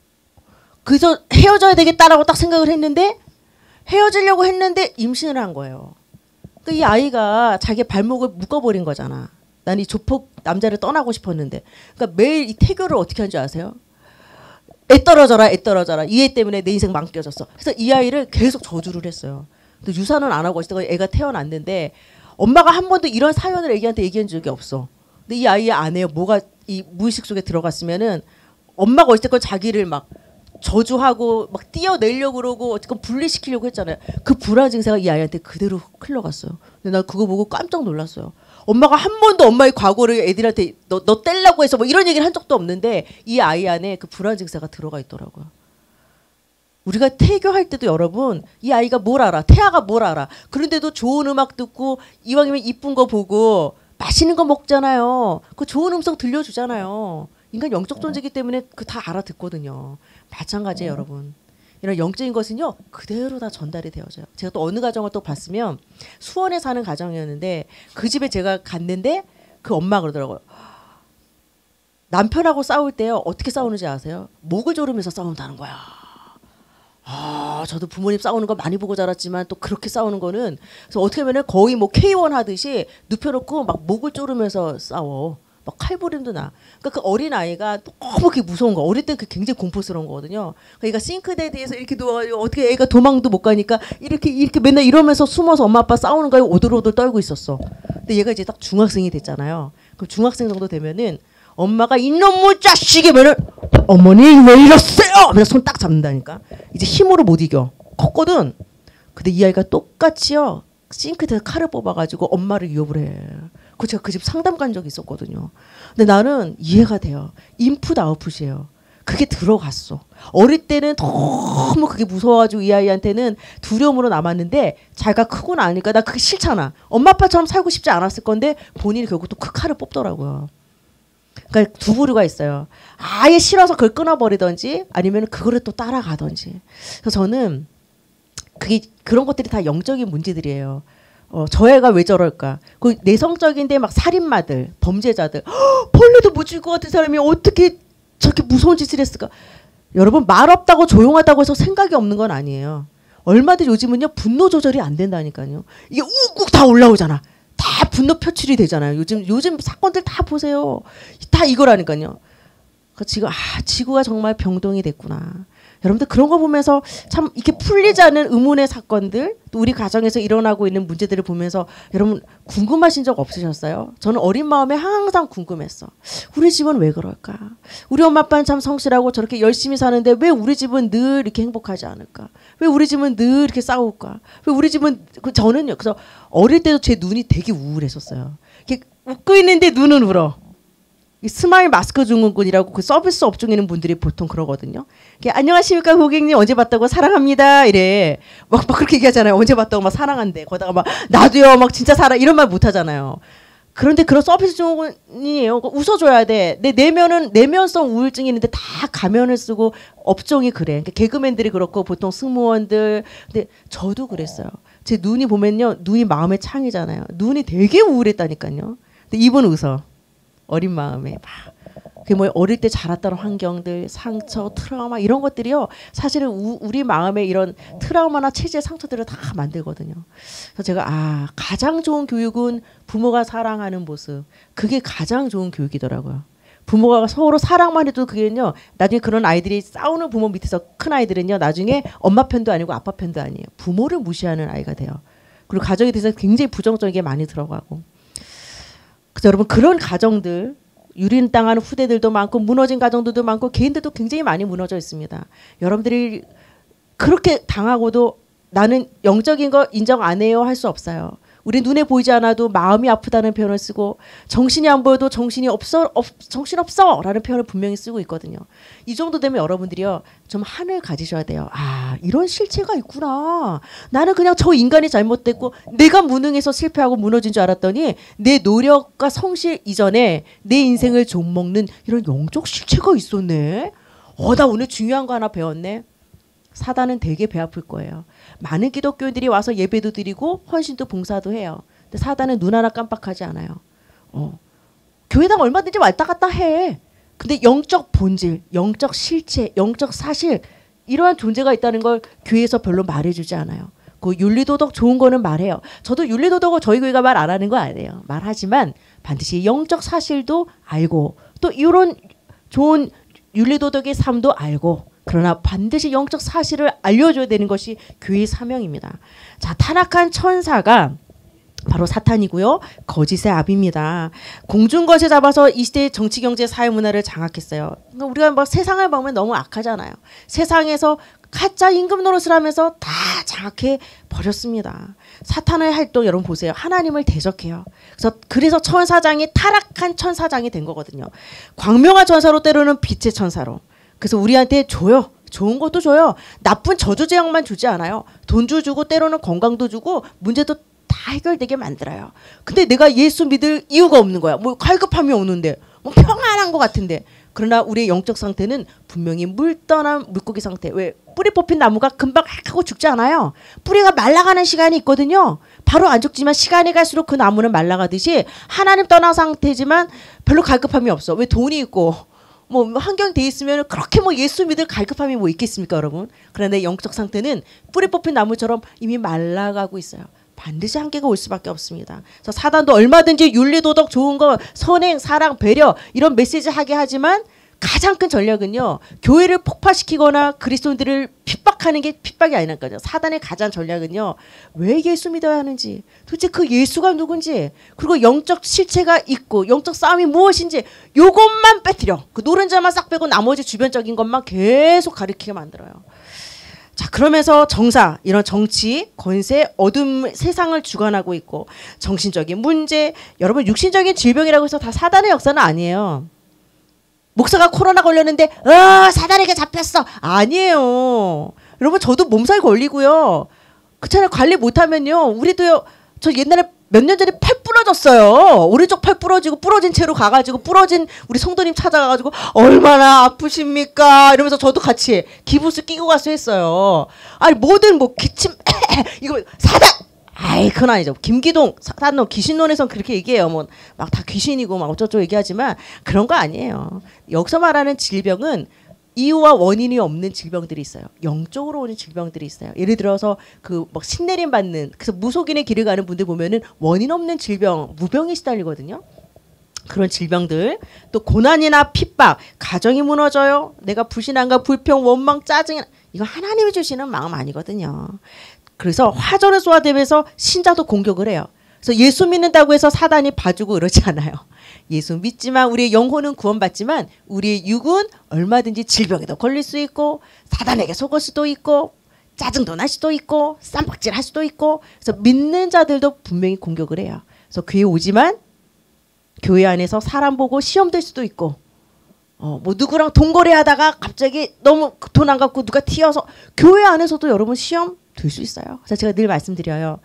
그래서 헤어져야 되겠다라고 딱 생각을 했는데 헤어지려고 했는데 임신을 한 거예요. 그러니까 이 아이가 자기 발목을 묶어버린 거잖아. 난 이 조폭 남자를 떠나고 싶었는데. 그러니까 매일 이 태교를 어떻게 하는 줄 아세요? 애 떨어져라, 애 떨어져라. 이 애 때문에 내 인생 망겨졌어. 그래서 이 아이를 계속 저주를 했어요. 근데 유산은 안 하고 있어. 애가 태어났는데 엄마가 한 번도 이런 사연을 애기한테 얘기한 적이 없어. 근데 이 아이의 아내요. 뭐가 이 무의식 속에 들어갔으면은 엄마가 어쨌건 자기를 막 저주하고 막 띄어내려고 그러고 어쨌건 분리시키려고 했잖아요. 그 불안 증세가 이 아이한테 그대로 흘러갔어요. 근데 나 그거 보고 깜짝 놀랐어요. 엄마가 한 번도 엄마의 과거를 애들한테 너, 너 떼려고 해서 뭐 이런 얘기를 한 적도 없는데 이 아이 안에 그 불안 증세가 들어가 있더라고요. 우리가 태교할 때도 여러분 이 아이가 뭘 알아? 태아가 뭘 알아? 그런데도 좋은 음악 듣고 이왕이면 이쁜 거 보고 맛있는 거 먹잖아요. 그 좋은 음성 들려주잖아요. 인간 영적 존재이기 때문에 그 다 알아듣거든요. 마찬가지예요, 여러분. 이런 영적인 것은요 그대로 다 전달이 되어져요. 제가 또 어느 가정을 또 봤으면 수원에 사는 가정이었는데 그 집에 제가 갔는데 그 엄마가 그러더라고요. 남편하고 싸울 때요 어떻게 싸우는지 아세요? 목을 조르면서 싸운다는 거야. 아, 저도 부모님 싸우는 거 많이 보고 자랐지만 또 그렇게 싸우는 거는 그래서 어떻게 보면 거의 뭐 케이 원 하듯이 눕혀놓고 막 목을 조르면서 싸워. 막 칼부림도 나. 그러니까 그 어린 아이가 너무 그게 무서운 거. 어릴 때 그 굉장히 공포스러운 거거든요. 그러니까 싱크대에 대해서 이렇게 누워가지고 어떻게 애가 도망도 못 가니까 이렇게 이렇게 맨날 이러면서 숨어서 엄마 아빠 싸우는 거에 오돌오돌 떨고 있었어. 근데 얘가 이제 딱 중학생이 됐잖아요. 그럼 중학생 정도 되면은 엄마가 이놈의 자식이면은 어머니 왜 이러세요? 그냥 손 딱 잡는다니까. 이제 힘으로 못 이겨. 컸거든. 근데 이 아이가 똑같이요. 싱크대에서 칼을 뽑아가지고 엄마를 위협을 해. 그 제가 그 집 상담 간 적이 있었거든요. 근데 나는 이해가 돼요. 인풋 아웃풋이에요. 그게 들어갔어. 어릴 때는 너무 그게 무서워가지고 이 아이한테는 두려움으로 남았는데 자기가 크고 나니까 나 그게 싫잖아. 엄마 아빠처럼 살고 싶지 않았을 건데 본인이 결국 또 그 칼을 뽑더라고요. 그러니까 두 부류가 있어요. 아예 싫어서 그걸 끊어버리든지 아니면 그거를 또 따라가든지. 그래서 저는 그게 그런 것들이 다 영적인 문제들이에요. 어, 저 애가 왜 저럴까? 그 내성적인데 막 살인마들, 범죄자들, 허, 벌레도 못 죽일 것 같은 사람이 어떻게 저렇게 무서운 짓을 했을까? 여러분 말 없다고 조용하다고 해서 생각이 없는 건 아니에요. 얼마든지 요즘은요 분노 조절이 안 된다니까요. 이게 욱욱 다 올라오잖아. 다 분노 표출이 되잖아요. 요즘 요즘 사건들 다 보세요. 다 이거라니까요. 그 지구 아 지구가 정말 병동이 됐구나. 여러분들 그런 거 보면서 참 이렇게 풀리지 않는 의문의 사건들 또 우리 가정에서 일어나고 있는 문제들을 보면서 여러분 궁금하신 적 없으셨어요? 저는 어린 마음에 항상 궁금했어. 우리 집은 왜 그럴까? 우리 엄마 아빠는 참 성실하고 저렇게 열심히 사는데 왜 우리 집은 늘 이렇게 행복하지 않을까? 왜 우리 집은 늘 이렇게 싸울까? 왜 우리 집은 저는요. 그래서 어릴 때도 제 눈이 되게 우울했었어요. 이렇게 웃고 있는데 눈은 울어. 스마일 마스크 증후군이라고 그 서비스 업종에 있는 분들이 보통 그러거든요. 안녕하십니까 고객님 언제 봤다고 사랑합니다 이래 막, 막 그렇게 얘기하잖아요. 언제 봤다고 막 사랑한대. 거다가 막 나도요 막 진짜 사랑 이런 말 못하잖아요. 그런데 그런 서비스 증후군이에요. 웃어줘야 돼. 내 내면은 내면성 우울증이 있는데 다 가면을 쓰고 업종이 그래. 그러니까 개그맨들이 그렇고 보통 승무원들. 근데 저도 그랬어요. 제 눈이 보면요 눈이 마음의 창이잖아요. 눈이 되게 우울했다니까요. 근데 입은 웃어. 어린 마음에 막 그 뭐 어릴 때 자랐던 환경들, 상처, 트라우마 이런 것들이요. 사실은 우, 우리 마음에 이런 트라우마나 체질 상처들을 다 만들거든요. 그래서 제가 아 가장 좋은 교육은 부모가 사랑하는 모습. 그게 가장 좋은 교육이더라고요. 부모가 서로 사랑만 해도 그게요. 나중에 그런 아이들이 싸우는 부모 밑에서 큰 아이들은요. 나중에 엄마 편도 아니고 아빠 편도 아니에요. 부모를 무시하는 아이가 돼요. 그리고 가정에 대해서 굉장히 부정적인 게 많이 들어가고. 그래서 여러분 그런 가정들 유린당하는 후대들도 많고 무너진 가정들도 많고 개인들도 굉장히 많이 무너져 있습니다. 여러분들이 그렇게 당하고도 나는 영적인 거 인정 안 해요 할 수 없어요. 우리 눈에 보이지 않아도 마음이 아프다는 표현을 쓰고 정신이 안 보여도 정신이 없어 없, 정신 없어 라는 표현을 분명히 쓰고 있거든요. 이 정도 되면 여러분들이요 좀 한을 가지셔야 돼요. 아 이런 실체가 있구나. 나는 그냥 저 인간이 잘못됐고 내가 무능해서 실패하고 무너진 줄 알았더니 내 노력과 성실 이전에 내 인생을 좀먹는 이런 영적 실체가 있었네. 어, 나 오늘 중요한 거 하나 배웠네. 사단은 되게 배 아플 거예요. 많은 기독교인들이 와서 예배도 드리고 헌신도 봉사도 해요. 근데 사단은 눈 하나 깜빡하지 않아요. 어. 교회당 얼마든지 왔다 갔다 해. 근데 영적 본질, 영적 실체, 영적 사실 이러한 존재가 있다는 걸 교회에서 별로 말해주지 않아요. 그 윤리도덕 좋은 거는 말해요. 저도 윤리도덕을 저희 교회가 말 안 하는 거 아니에요. 말하지만 반드시 영적 사실도 알고 또 이런 좋은 윤리도덕의 삶도 알고 그러나 반드시 영적 사실을 알려줘야 되는 것이 교회의 사명입니다. 자, 타락한 천사가 바로 사탄이고요. 거짓의 아비입니다. 공중것에 잡아서 이 시대의 정치, 경제, 사회, 문화를 장악했어요. 그러니까 우리가 막 세상을 보면 너무 악하잖아요. 세상에서 가짜 임금 노릇을 하면서 다 장악해 버렸습니다. 사탄의 활동 여러분 보세요. 하나님을 대적해요. 그래서 그래서 천사장이 타락한 천사장이 된 거거든요. 광명한 천사로 때로는 빛의 천사로. 그래서 우리한테 줘요. 좋은 것도 줘요. 나쁜 저주제약만 주지 않아요. 돈도 주고 때로는 건강도 주고 문제도 다 해결되게 만들어요. 근데 내가 예수 믿을 이유가 없는 거야. 뭐 갈급함이 오는데 뭐 평안한 것 같은데 그러나 우리의 영적 상태는 분명히 물 떠난 물고기 상태. 왜 뿌리 뽑힌 나무가 금방 하고 죽지 않아요. 뿌리가 말라가는 시간이 있거든요. 바로 안 죽지만 시간이 갈수록 그 나무는 말라가듯이 하나님 떠난 상태지만 별로 갈급함이 없어. 왜 돈이 있고 뭐 환경이 돼 있으면 그렇게 뭐 예수 믿을 갈급함이 뭐 있겠습니까 여러분. 그런데 영적 상태는 뿌리 뽑힌 나무처럼 이미 말라가고 있어요. 반드시 한계가 올 수밖에 없습니다. 그래서 사단도 얼마든지 윤리도덕 좋은 거 선행 사랑 배려 이런 메시지 하게 하지만 가장 큰 전략은요. 교회를 폭파시키거나 그리스도인들을 핍박하는 게 핍박이 아니라니까요. 사단의 가장 전략은요. 왜 예수 믿어야 하는지 도대체 그 예수가 누군지 그리고 영적 실체가 있고 영적 싸움이 무엇인지 요것만 빼뜨려. 그 노른자만 싹 빼고 나머지 주변적인 것만 계속 가르치게 만들어요. 자 그러면서 정사 이런 정치 권세 어둠 세상을 주관하고 있고 정신적인 문제 여러분 육신적인 질병이라고 해서 다 사단의 역사는 아니에요. 목사가 코로나 걸렸는데 어 사단에게 잡혔어. 아니에요. 여러분 저도 몸살 걸리고요. 그렇잖아요. 관리 못하면요. 우리도요. 저 옛날에 몇 년 전에 팔 부러졌어요. 오른쪽 팔 부러지고 부러진 채로 가가지고 부러진 우리 성도님 찾아가가지고 얼마나 아프십니까 이러면서 저도 같이 기부스 끼고 가서 했어요. 아니 뭐든 뭐 기침 이거 사단 아이 그건 아니죠. 김기동 사단론 귀신론에선 그렇게 얘기해요. 뭐 막 다 귀신이고 막 어쩌고 얘기하지만 그런 거 아니에요. 여기서 말하는 질병은 이유와 원인이 없는 질병들이 있어요. 영적으로 오는 질병들이 있어요. 예를 들어서 그 막 신내림 받는 그래서 무속인의 길을 가는 분들 보면은 원인 없는 질병 무병에 시달리거든요. 그런 질병들, 또 고난이나 핍박, 가정이 무너져요. 내가 불신앙과 불평, 원망, 짜증, 이거 하나님이 주시는 마음 아니거든요. 그래서 화전을 쏘아대면서 신자도 공격을 해요. 그래서 예수 믿는다고 해서 사단이 봐주고 그러지 않아요. 예수 믿지만 우리의 영혼은 구원받지만 우리의 육은 얼마든지 질병에도 걸릴 수 있고 사단에게 속을 수도 있고 짜증도 날 수도 있고 쌈박질 할 수도 있고, 그래서 믿는 자들도 분명히 공격을 해요. 그래서 교회 오지만 교회 안에서 사람 보고 시험 될 수도 있고, 어, 뭐 누구랑 동거래하다가 갑자기 너무 돈 안 갚고 누가 튀어서 교회 안에서도 여러분 시험 될 수 있어요. 그래서 제가 늘 말씀드려요.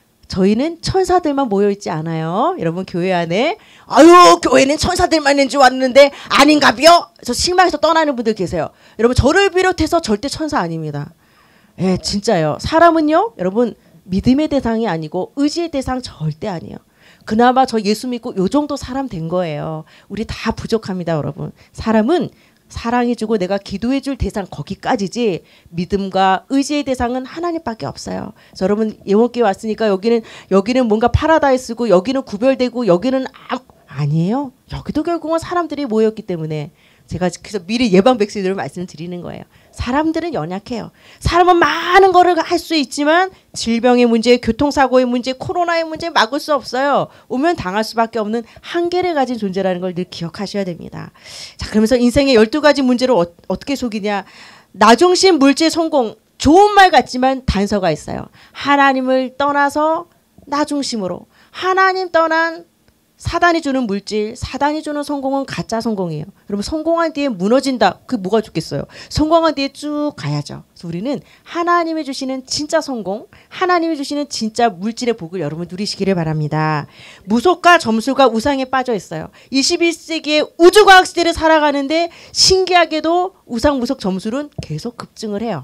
저희는 천사들만 모여 있지 않아요. 여러분 교회 안에 아유 교회는 천사들만 있는 줄 왔는데 아닌가비요? 그래서 실망해서 떠나는 분들 계세요. 여러분 저를 비롯해서 절대 천사 아닙니다. 예, 진짜요. 사람은요, 여러분 믿음의 대상이 아니고 의지의 대상 절대 아니에요. 그나마 저 예수 믿고 요 정도 사람 된 거예요. 우리 다 부족합니다, 여러분. 사람은 사랑해주고 내가 기도해줄 대상 거기까지지 믿음과 의지의 대상은 하나님밖에 없어요. 그래서 여러분 예원교회 왔으니까 여기는 여기는 뭔가 파라다이스고 여기는 구별되고 여기는 아, 아니에요. 여기도 결국은 사람들이 모였기 때문에 제가 그래서 미리 예방 백신을 말씀드리는 거예요. 사람들은 연약해요. 사람은 많은 거를 할 수 있지만 질병의 문제, 교통사고의 문제, 코로나의 문제 막을 수 없어요. 오면 당할 수밖에 없는 한계를 가진 존재라는 걸 늘 기억하셔야 됩니다. 자, 그러면서 인생의 열두 가지 문제를 어, 어떻게 속이냐. 나중심, 물질, 성공. 좋은 말 같지만 단서가 있어요. 하나님을 떠나서 나중심으로. 하나님 떠난 사단이 주는 물질, 사단이 주는 성공은 가짜 성공이에요. 여러분 성공한 뒤에 무너진다. 그게 뭐가 좋겠어요. 성공한 뒤에 쭉 가야죠. 그래서 우리는 하나님이 주시는 진짜 성공, 하나님이 주시는 진짜 물질의 복을 여러분 누리시기를 바랍니다. 무속과 점술과 우상에 빠져 있어요. 이십일 세기의 우주과학 시대를 살아가는데 신기하게도 우상, 무속, 점술은 계속 급증을 해요.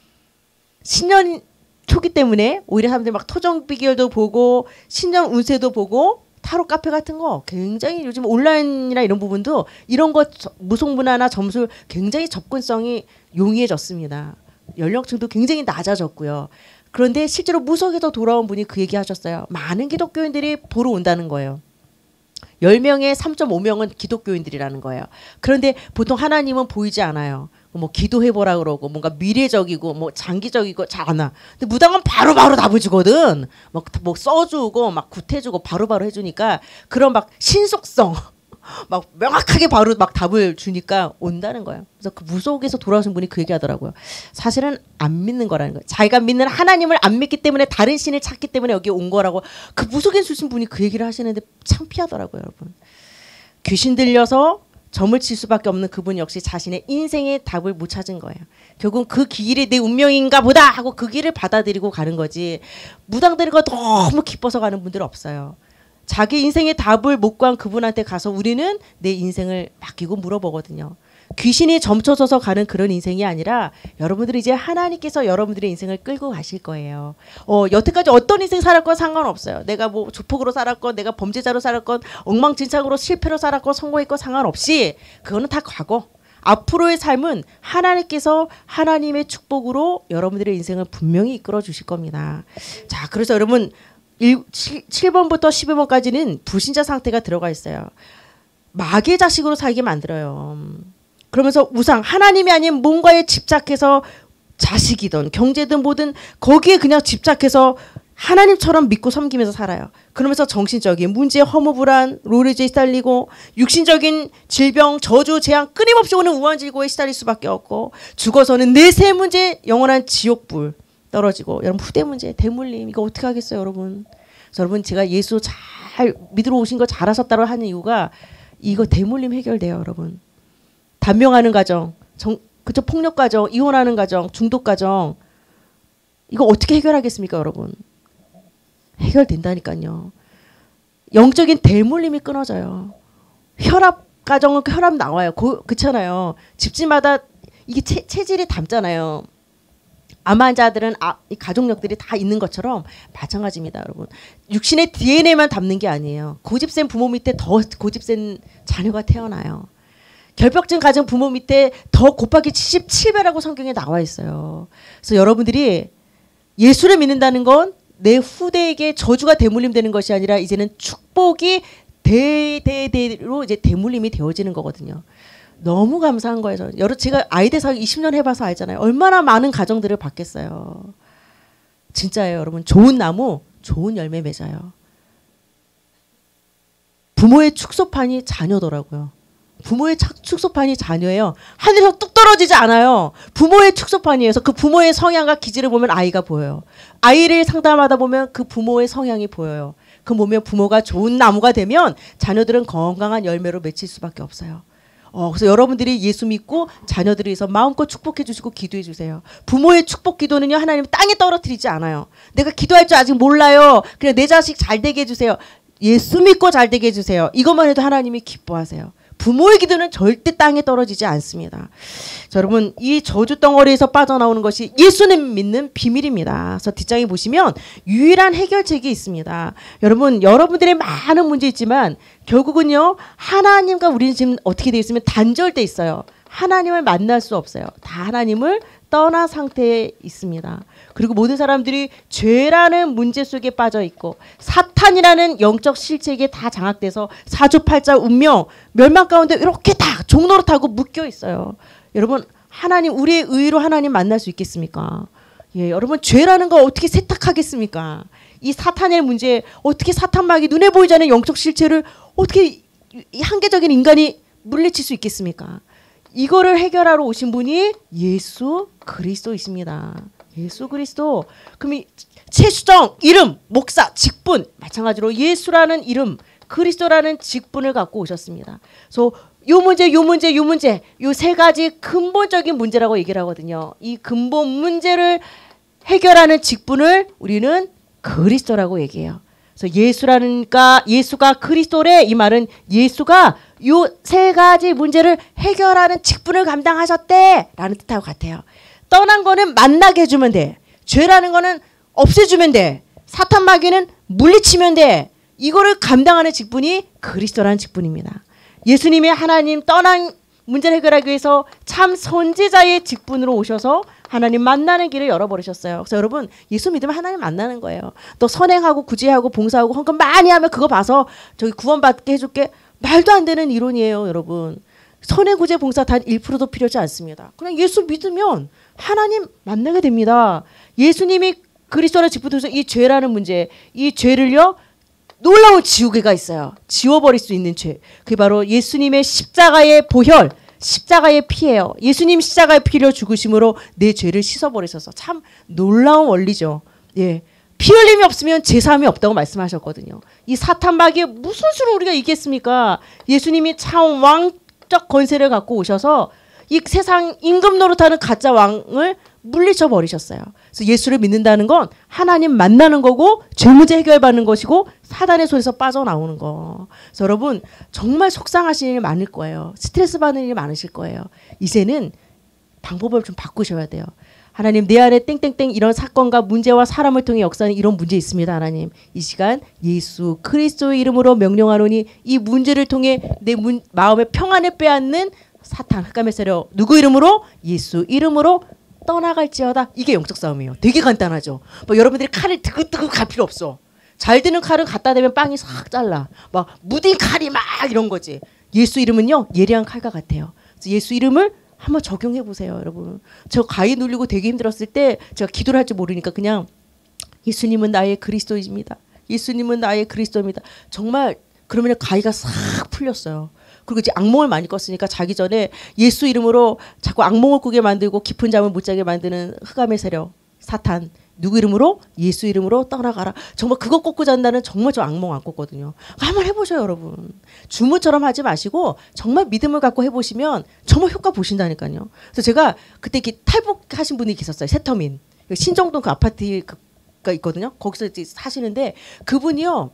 신년 초기 때문에 오히려 사람들이 막 토정 비결도 보고 신년 운세도 보고 타로 카페 같은 거 굉장히 요즘 온라인이나 이런 부분도 이런 거 무속문화나 점술 굉장히 접근성이 용이해졌습니다. 연령층도 굉장히 낮아졌고요. 그런데 실제로 무속에서 돌아온 분이 그 얘기 하셨어요. 많은 기독교인들이 보러 온다는 거예요. 열 명에 삼 점 오 명은 기독교인들이라는 거예요. 그런데 보통 하나님은 보이지 않아요. 뭐 기도해보라 그러고 뭔가 미래적이고 뭐 장기적이고 잘 안 와. 근데 무당은 바로바로 답을 주거든. 막 뭐 써주고 막 굿해주고 바로바로 해주니까 그런 막 신속성 막 명확하게 바로 막 답을 주니까 온다는 거예요. 그래서 그 무속에서 돌아오신 분이 그 얘기하더라고요. 사실은 안 믿는 거라는 거예요. 자기가 믿는 하나님을 안 믿기 때문에 다른 신을 찾기 때문에 여기 온 거라고 그 무속에 주신 분이 그 얘기를 하시는데 창피하더라고요, 여러분. 귀신 들려서 점을 칠 수밖에 없는 그분 역시 자신의 인생의 답을 못 찾은 거예요. 결국 그 길이 내 운명인가 보다 하고 그 길을 받아들이고 가는 거지. 무당들과 너무 기뻐서 가는 분들은 없어요. 자기 인생의 답을 못 구한 그분한테 가서 우리는 내 인생을 맡기고 물어보거든요. 귀신이 점쳐서서 가는 그런 인생이 아니라 여러분들이 이제 하나님께서 여러분들의 인생을 끌고 가실 거예요. 어, 여태까지 어떤 인생 살았건 상관없어요. 내가 뭐 조폭으로 살았건 내가 범죄자로 살았건 엉망진창으로 실패로 살았건 성공했건 상관없이 그거는 다 과거. 앞으로의 삶은 하나님께서 하나님의 축복으로 여러분들의 인생을 분명히 이끌어 주실 겁니다. 자, 그래서 여러분 칠 번부터 십이 번까지는 불신자 상태가 들어가 있어요. 마귀의 자식으로 살게 만들어요. 그러면서 우상, 하나님이 아닌 뭔가에 집착해서 자식이든 경제든 뭐든 거기에 그냥 집착해서 하나님처럼 믿고 섬기면서 살아요. 그러면서 정신적인 문제, 허무 불안, 롤리즈에 시달리고 육신적인 질병, 저주, 재앙 끊임없이 오는 우환질고에 시달릴 수밖에 없고 죽어서는 내세 문제, 영원한 지옥불 떨어지고 여러분 후대 문제, 대물림 이거 어떻게 하겠어요, 여러분. 그래서 여러분 제가 예수 잘 믿으러 오신 거 잘하셨다고 하는 이유가 이거 대물림 해결돼요, 여러분. 단명하는 가정, 정, 그쵸, 폭력 가정, 이혼하는 가정, 중독 가정 이거 어떻게 해결하겠습니까, 여러분? 해결된다니까요. 영적인 대물림이 끊어져요. 혈압 가정은 혈압 나와요. 고, 그렇잖아요. 집집마다 이게 체, 체질이 닮잖아요. 암 환자들은 아, 이 가족력들이 다 있는 것처럼 마찬가지입니다, 여러분. 육신의 디엔에이만 담는 게 아니에요. 고집센 부모 밑에 더 고집센 자녀가 태어나요. 결벽증 가진 부모 밑에 더 곱하기 칠십칠 배라고 성경에 나와 있어요. 그래서 여러분들이 예수를 믿는다는 건 내 후대에게 저주가 대물림되는 것이 아니라 이제는 축복이 대대대로 이제 대물림이 되어지는 거거든요. 너무 감사한 거예요. 저는. 여러 제가 아이들 사육 이십 년 해봐서 알잖아요. 얼마나 많은 가정들을 받겠어요. 진짜예요, 여러분. 좋은 나무, 좋은 열매 맺어요. 부모의 축소판이 자녀더라고요. 부모의 축소판이 자녀예요. 하늘에서 뚝 떨어지지 않아요. 부모의 축소판이에요. 그래서 그 부모의 성향과 기질을 보면 아이가 보여요. 아이를 상담하다 보면 그 부모의 성향이 보여요. 그 보면 부모가 좋은 나무가 되면 자녀들은 건강한 열매로 맺힐 수밖에 없어요. 어, 그래서 여러분들이 예수 믿고 자녀들을 위해서 마음껏 축복해 주시고 기도해 주세요. 부모의 축복 기도는요, 하나님 땅에 떨어뜨리지 않아요. 내가 기도할 줄 아직 몰라요. 그냥 내 자식 잘 되게 해주세요. 예수 믿고 잘 되게 해주세요. 이것만 해도 하나님이 기뻐하세요. 부모의 기도는 절대 땅에 떨어지지 않습니다. 자, 여러분, 이 저주 덩어리에서 빠져나오는 것이 예수님 믿는 비밀입니다. 그래서 뒷장에 보시면 유일한 해결책이 있습니다. 여러분, 여러분들의 많은 문제 있지만 결국은요, 하나님과 우리는 지금 어떻게 되어 있으면 단절돼 있어요. 하나님을 만날 수 없어요. 다 하나님을 떠난 상태에 있습니다. 그리고 모든 사람들이 죄라는 문제 속에 빠져 있고 사탄이라는 영적 실체에 다 장악돼서 사주팔자 운명 멸망 가운데 이렇게 다 종노릇하고 묶여 있어요. 여러분, 하나님, 우리의 의로 하나님 만날 수 있겠습니까? 예, 여러분, 죄라는 거 어떻게 세탁하겠습니까? 이 사탄의 문제, 어떻게 사탄막이 눈에 보이지 않는 영적 실체를 어떻게 한계적인 인간이 물리칠 수 있겠습니까? 이거를 해결하러 오신 분이 예수 그리스도이십니다. 예수 그리스도. 그럼 이 최수정, 이름, 목사, 직분 마찬가지로 예수라는 이름, 그리스도라는 직분을 갖고 오셨습니다. 그래서 요 문제, 요 문제, 요 문제, 요 세 가지 근본적인 문제라고 얘기를 하거든요. 이 근본 문제를 해결하는 직분을 우리는 그리스도라고 얘기해요. 그래서 예수라니까 예수가 그리스도래, 이 말은 예수가 요 세 가지 문제를 해결하는 직분을 감당하셨대라는 뜻하고 같아요. 떠난 거는 만나게 해주면 돼. 죄라는 거는 없애주면 돼. 사탄 마귀는 물리치면 돼. 이거를 감당하는 직분이 그리스도라는 직분입니다. 예수님이 하나님 떠난 문제를 해결하기 위해서 참 선지자의 직분으로 오셔서 하나님 만나는 길을 열어버리셨어요. 그래서 여러분, 예수 믿으면 하나님 만나는 거예요. 또 선행하고 구제하고 봉사하고 헌금 많이 하면 그거 봐서 저기 구원받게 해줄게. 말도 안 되는 이론이에요, 여러분. 선행, 구제, 봉사 단 일 퍼센트도 필요하지 않습니다. 그냥 예수 믿으면 하나님 만나게 됩니다. 예수님이 그리스도라는 직분에서 이 죄라는 문제, 이 죄를요, 놀라운 지우개가 있어요. 지워버릴 수 있는 죄. 그게 바로 예수님의 십자가의 보혈, 십자가의 피예요. 예수님 십자가의 피로 죽으심으로 내 죄를 씻어버리셔서 참 놀라운 원리죠. 예, 피 흘림이 없으면 제사함이 없다고 말씀하셨거든요. 이 사탄 마귀에 무슨 수로 우리가 이겼습니까? 예수님이 참 왕적 권세를 갖고 오셔서 이 세상 임금 노릇하는 가짜 왕을 물리쳐 버리셨어요. 그래서 예수를 믿는다는 건 하나님 만나는 거고 죄 문제 해결받는 것이고 사단의 손에서 빠져나오는 거. 그래서 여러분, 정말 속상하신 일 많을 거예요. 스트레스 받는 일 많으실 거예요. 이제는 방법을 좀 바꾸셔야 돼요. 하나님, 내 안에 땡땡땡 이런 사건과 문제와 사람을 통해 역사하는 이런 문제 있습니다. 하나님, 이 시간 예수 그리스도의 이름으로 명령하노니 이 문제를 통해 내 문, 마음의 평안을 빼앗는 사탄 흑암의 세력 누구 이름으로? 예수 이름으로 떠나갈지어다. 이게 영적 싸움이에요. 되게 간단하죠. 뭐 여러분들이 칼을 뜨긋뜨긋 갈 필요 없어. 잘 드는 칼은 갖다 대면 빵이 싹 잘라. 막 무딘 칼이 막 이런 거지. 예수 이름은요, 예리한 칼과 같아요. 그래서 예수 이름을 한번 적용해 보세요, 여러분. 저 가위 눌리고 되게 힘들었을 때 제가 기도를 할 줄 모르니까 그냥 예수님은 나의 그리스도입니다. 예수님은 나의 그리스도입니다. 정말 그러면 가위가 싹 풀렸어요. 그리고 이제 악몽을 많이 꿨으니까 자기 전에 예수 이름으로 자꾸 악몽을 꾸게 만들고 깊은 잠을 못 자게 만드는 흑암의 세력 사탄 누구 이름으로? 예수 이름으로 떠나가라. 정말 그거 꽂고 잔다는 정말 저 악몽 안 꿨거든요. 한번 해보셔요, 여러분. 주문처럼 하지 마시고 정말 믿음을 갖고 해보시면 정말 효과 보신다니까요. 그래서 제가 그때 이렇게 탈북하신 분이 계셨어요. 새터민 신정동 그 아파트가 있거든요. 거기서 이제 사시는데 그분이요,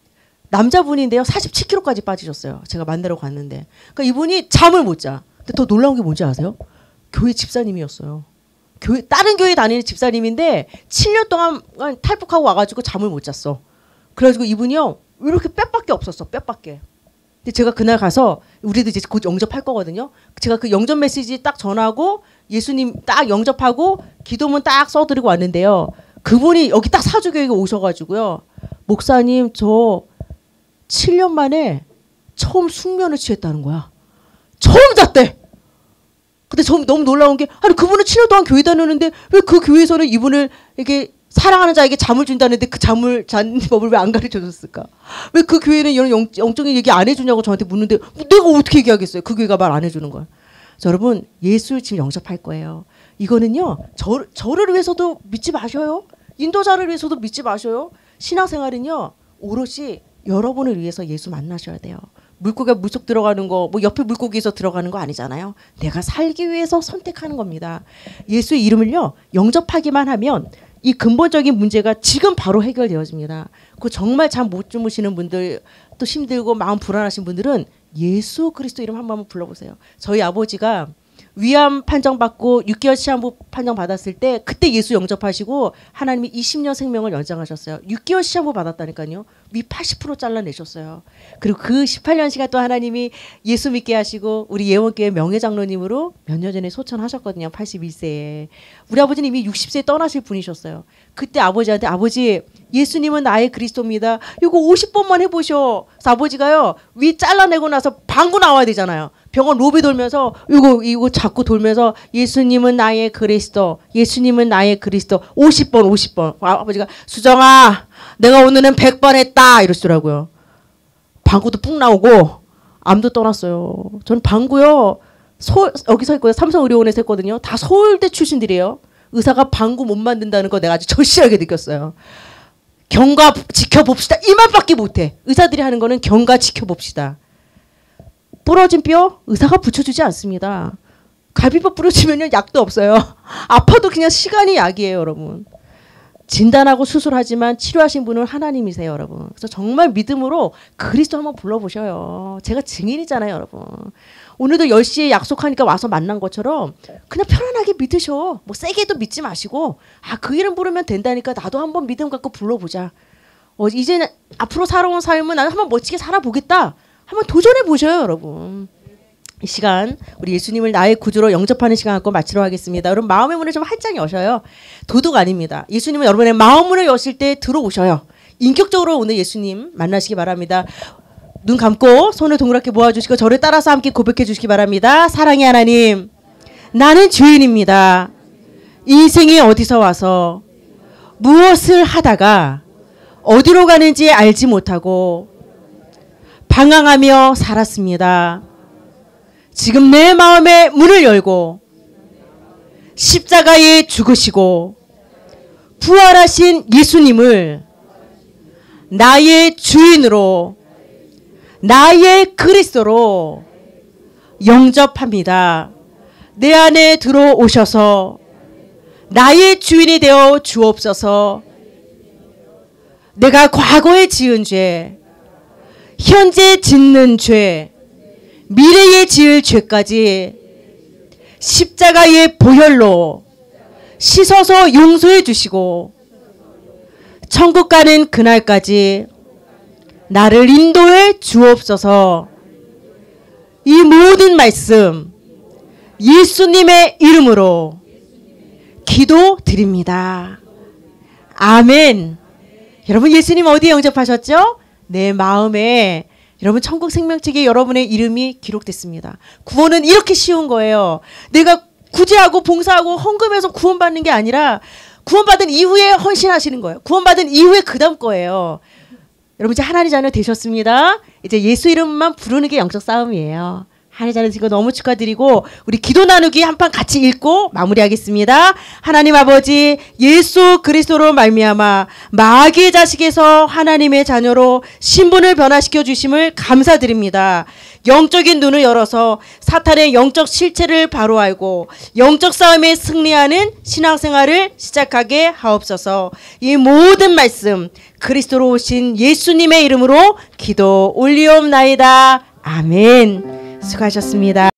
남자분인데요, 사십칠 킬로그램까지 빠지셨어요. 제가 만나러 갔는데. 그러니까 이분이 잠을 못 자. 근데 더 놀라운 게 뭔지 아세요? 교회 집사님이었어요. 교회, 다른 교회 다니는 집사님인데 칠 년 동안 탈북하고 와가지고 잠을 못 잤어. 그래가지고 이분이요, 이렇게 뼈밖에 없었어. 뼈밖에. 근데 제가 그날 가서 우리도 이제 곧 영접할 거거든요. 제가 그 영접 메시지 딱 전하고 예수님 딱 영접하고 기도문 딱 써드리고 왔는데요. 그분이 여기 딱 사주교회에 오셔가지고요, 목사님 저 칠 년 만에 처음 숙면을 취했다는 거야. 처음 잤대. 근데 저 너무 놀라운 게, 아니 그분은 칠 년 동안 교회 다녔는데 왜 그 교회에서는 이분을 이렇게 사랑하는 자에게 잠을 준다는데 그 잠을 잔 법을 왜 안 가르쳐 줬을까? 왜 그 교회는 이런 영, 영적인 얘기 안 해주냐고 저한테 묻는데 내가 어떻게 얘기하겠어요? 그 교회가 말 안 해주는 걸. 자, 여러분 예수 지금 영접할 거예요. 이거는요, 저, 저를 위해서도 믿지 마셔요. 인도자를 위해서도 믿지 마셔요. 신앙생활은요, 오롯이 여러분을 위해서 예수 만나셔야 돼요. 물고기가 물속 들어가는 거, 뭐 옆에 물고기에서 들어가는 거 아니잖아요. 내가 살기 위해서 선택하는 겁니다. 예수의 이름을요, 영접하기만 하면 이 근본적인 문제가 지금 바로 해결되어집니다. 그 정말 잠 못 주무시는 분들, 또 힘들고 마음 불안하신 분들은 예수 그리스도 이름 한 번 불러보세요. 저희 아버지가 위암 판정받고 육 개월 시한부 판정 받았을 때 그때 예수 영접하시고 하나님이 이십 년 생명을 연장하셨어요. 육 개월 시한부 받았다니까요. 위 팔십 퍼센트 잘라내셨어요. 그리고 그 십팔 년 시간 또 하나님이 예수 믿게 하시고 우리 예원교회 명예장로님으로 몇 년 전에 소천하셨거든요. 팔십일 세에. 우리 아버지는 이미 육십 세에 떠나실 분이셨어요. 그때 아버지한테, 아버지 예수님은 나의 그리스도입니다. 이거 오십 번만 해보셔. 그래서 아버지가요, 위 잘라내고 나서 방구 나와야 되잖아요. 병원 로비 돌면서 이거 이거 자꾸 돌면서 예수님은 나의 그리스도, 예수님은 나의 그리스도 오십 번 오십 번. 아버지가 수정아, 내가 오늘은 백 번 했다 이러시더라고요. 방구도 뿡 나오고 암도 떠났어요. 저는 방구요, 서, 여기서 했고요, 삼성의료원에서 했거든요. 다 서울대 출신들이에요. 의사가 방구 못 만든다는 거 내가 아주 절실하게 느꼈어요. 경과 지켜봅시다 이 말밖에 못해. 의사들이 하는 거는 경과 지켜봅시다. 부러진 뼈 의사가 붙여주지 않습니다. 갈비뼈 부러지면 약도 없어요. 아파도 그냥 시간이 약이에요, 여러분. 진단하고 수술하지만 치료하신 분은 하나님이세요, 여러분. 그래서 정말 믿음으로 그리스도 한번 불러보셔요. 제가 증인이잖아요, 여러분. 오늘도 열 시에 약속하니까 와서 만난 것처럼 그냥 편안하게 믿으셔. 뭐 세게도 믿지 마시고, 아, 그 이름 부르면 된다니까 나도 한번 믿음 갖고 불러보자. 어, 이제는 앞으로 살아온 삶은 나는 한번 멋지게 살아보겠다. 한번 도전해 보셔요, 여러분. 이 시간 우리 예수님을 나의 구주로 영접하는 시간 갖고 마치러 하겠습니다. 여러분 마음의 문을 좀 활짝 여셔요. 도둑 아닙니다. 예수님은 여러분의 마음 문을 여실 때 들어오셔요. 인격적으로 오늘 예수님 만나시기 바랍니다. 눈 감고 손을 동그랗게 모아주시고 저를 따라서 함께 고백해 주시기 바랍니다. 사랑의 하나님, 나는 죄인입니다. 인생이 어디서 와서 무엇을 하다가 어디로 가는지 알지 못하고 방황하며 살았습니다. 지금 내 마음의 문을 열고 십자가에 죽으시고 부활하신 예수님을 나의 주인으로, 나의 그리스도로 영접합니다. 내 안에 들어오셔서 나의 주인이 되어 주옵소서. 내가 과거에 지은 죄, 현재 짓는 죄, 미래에 지을 죄까지 십자가의 보혈로 씻어서 용서해 주시고 천국 가는 그날까지 나를 인도해 주옵소서. 이 모든 말씀 예수님의 이름으로 기도드립니다. 아멘. 여러분 예수님 어디에 영접하셨죠? 내 마음에. 여러분 천국 생명책에 여러분의 이름이 기록됐습니다. 구원은 이렇게 쉬운 거예요. 내가 구제하고 봉사하고 헌금해서 구원받는 게 아니라 구원받은 이후에 헌신하시는 거예요. 구원받은 이후에 그 다음 거예요. 여러분 이제 하나님 자녀 되셨습니다. 이제 예수 이름만 부르는 게 영적 싸움이에요. 하나님 자녀 되신 거 너무 축하드리고 우리 기도 나누기 한 판 같이 읽고 마무리하겠습니다. 하나님 아버지, 예수 그리스도로 말미암아 마귀의 자식에서 하나님의 자녀로 신분을 변화시켜 주심을 감사드립니다. 영적인 눈을 열어서 사탄의 영적 실체를 바로 알고 영적 싸움에 승리하는 신앙생활을 시작하게 하옵소서. 이 모든 말씀 그리스도로 오신 예수님의 이름으로 기도 올리옵나이다. 아멘. 수고하셨습니다.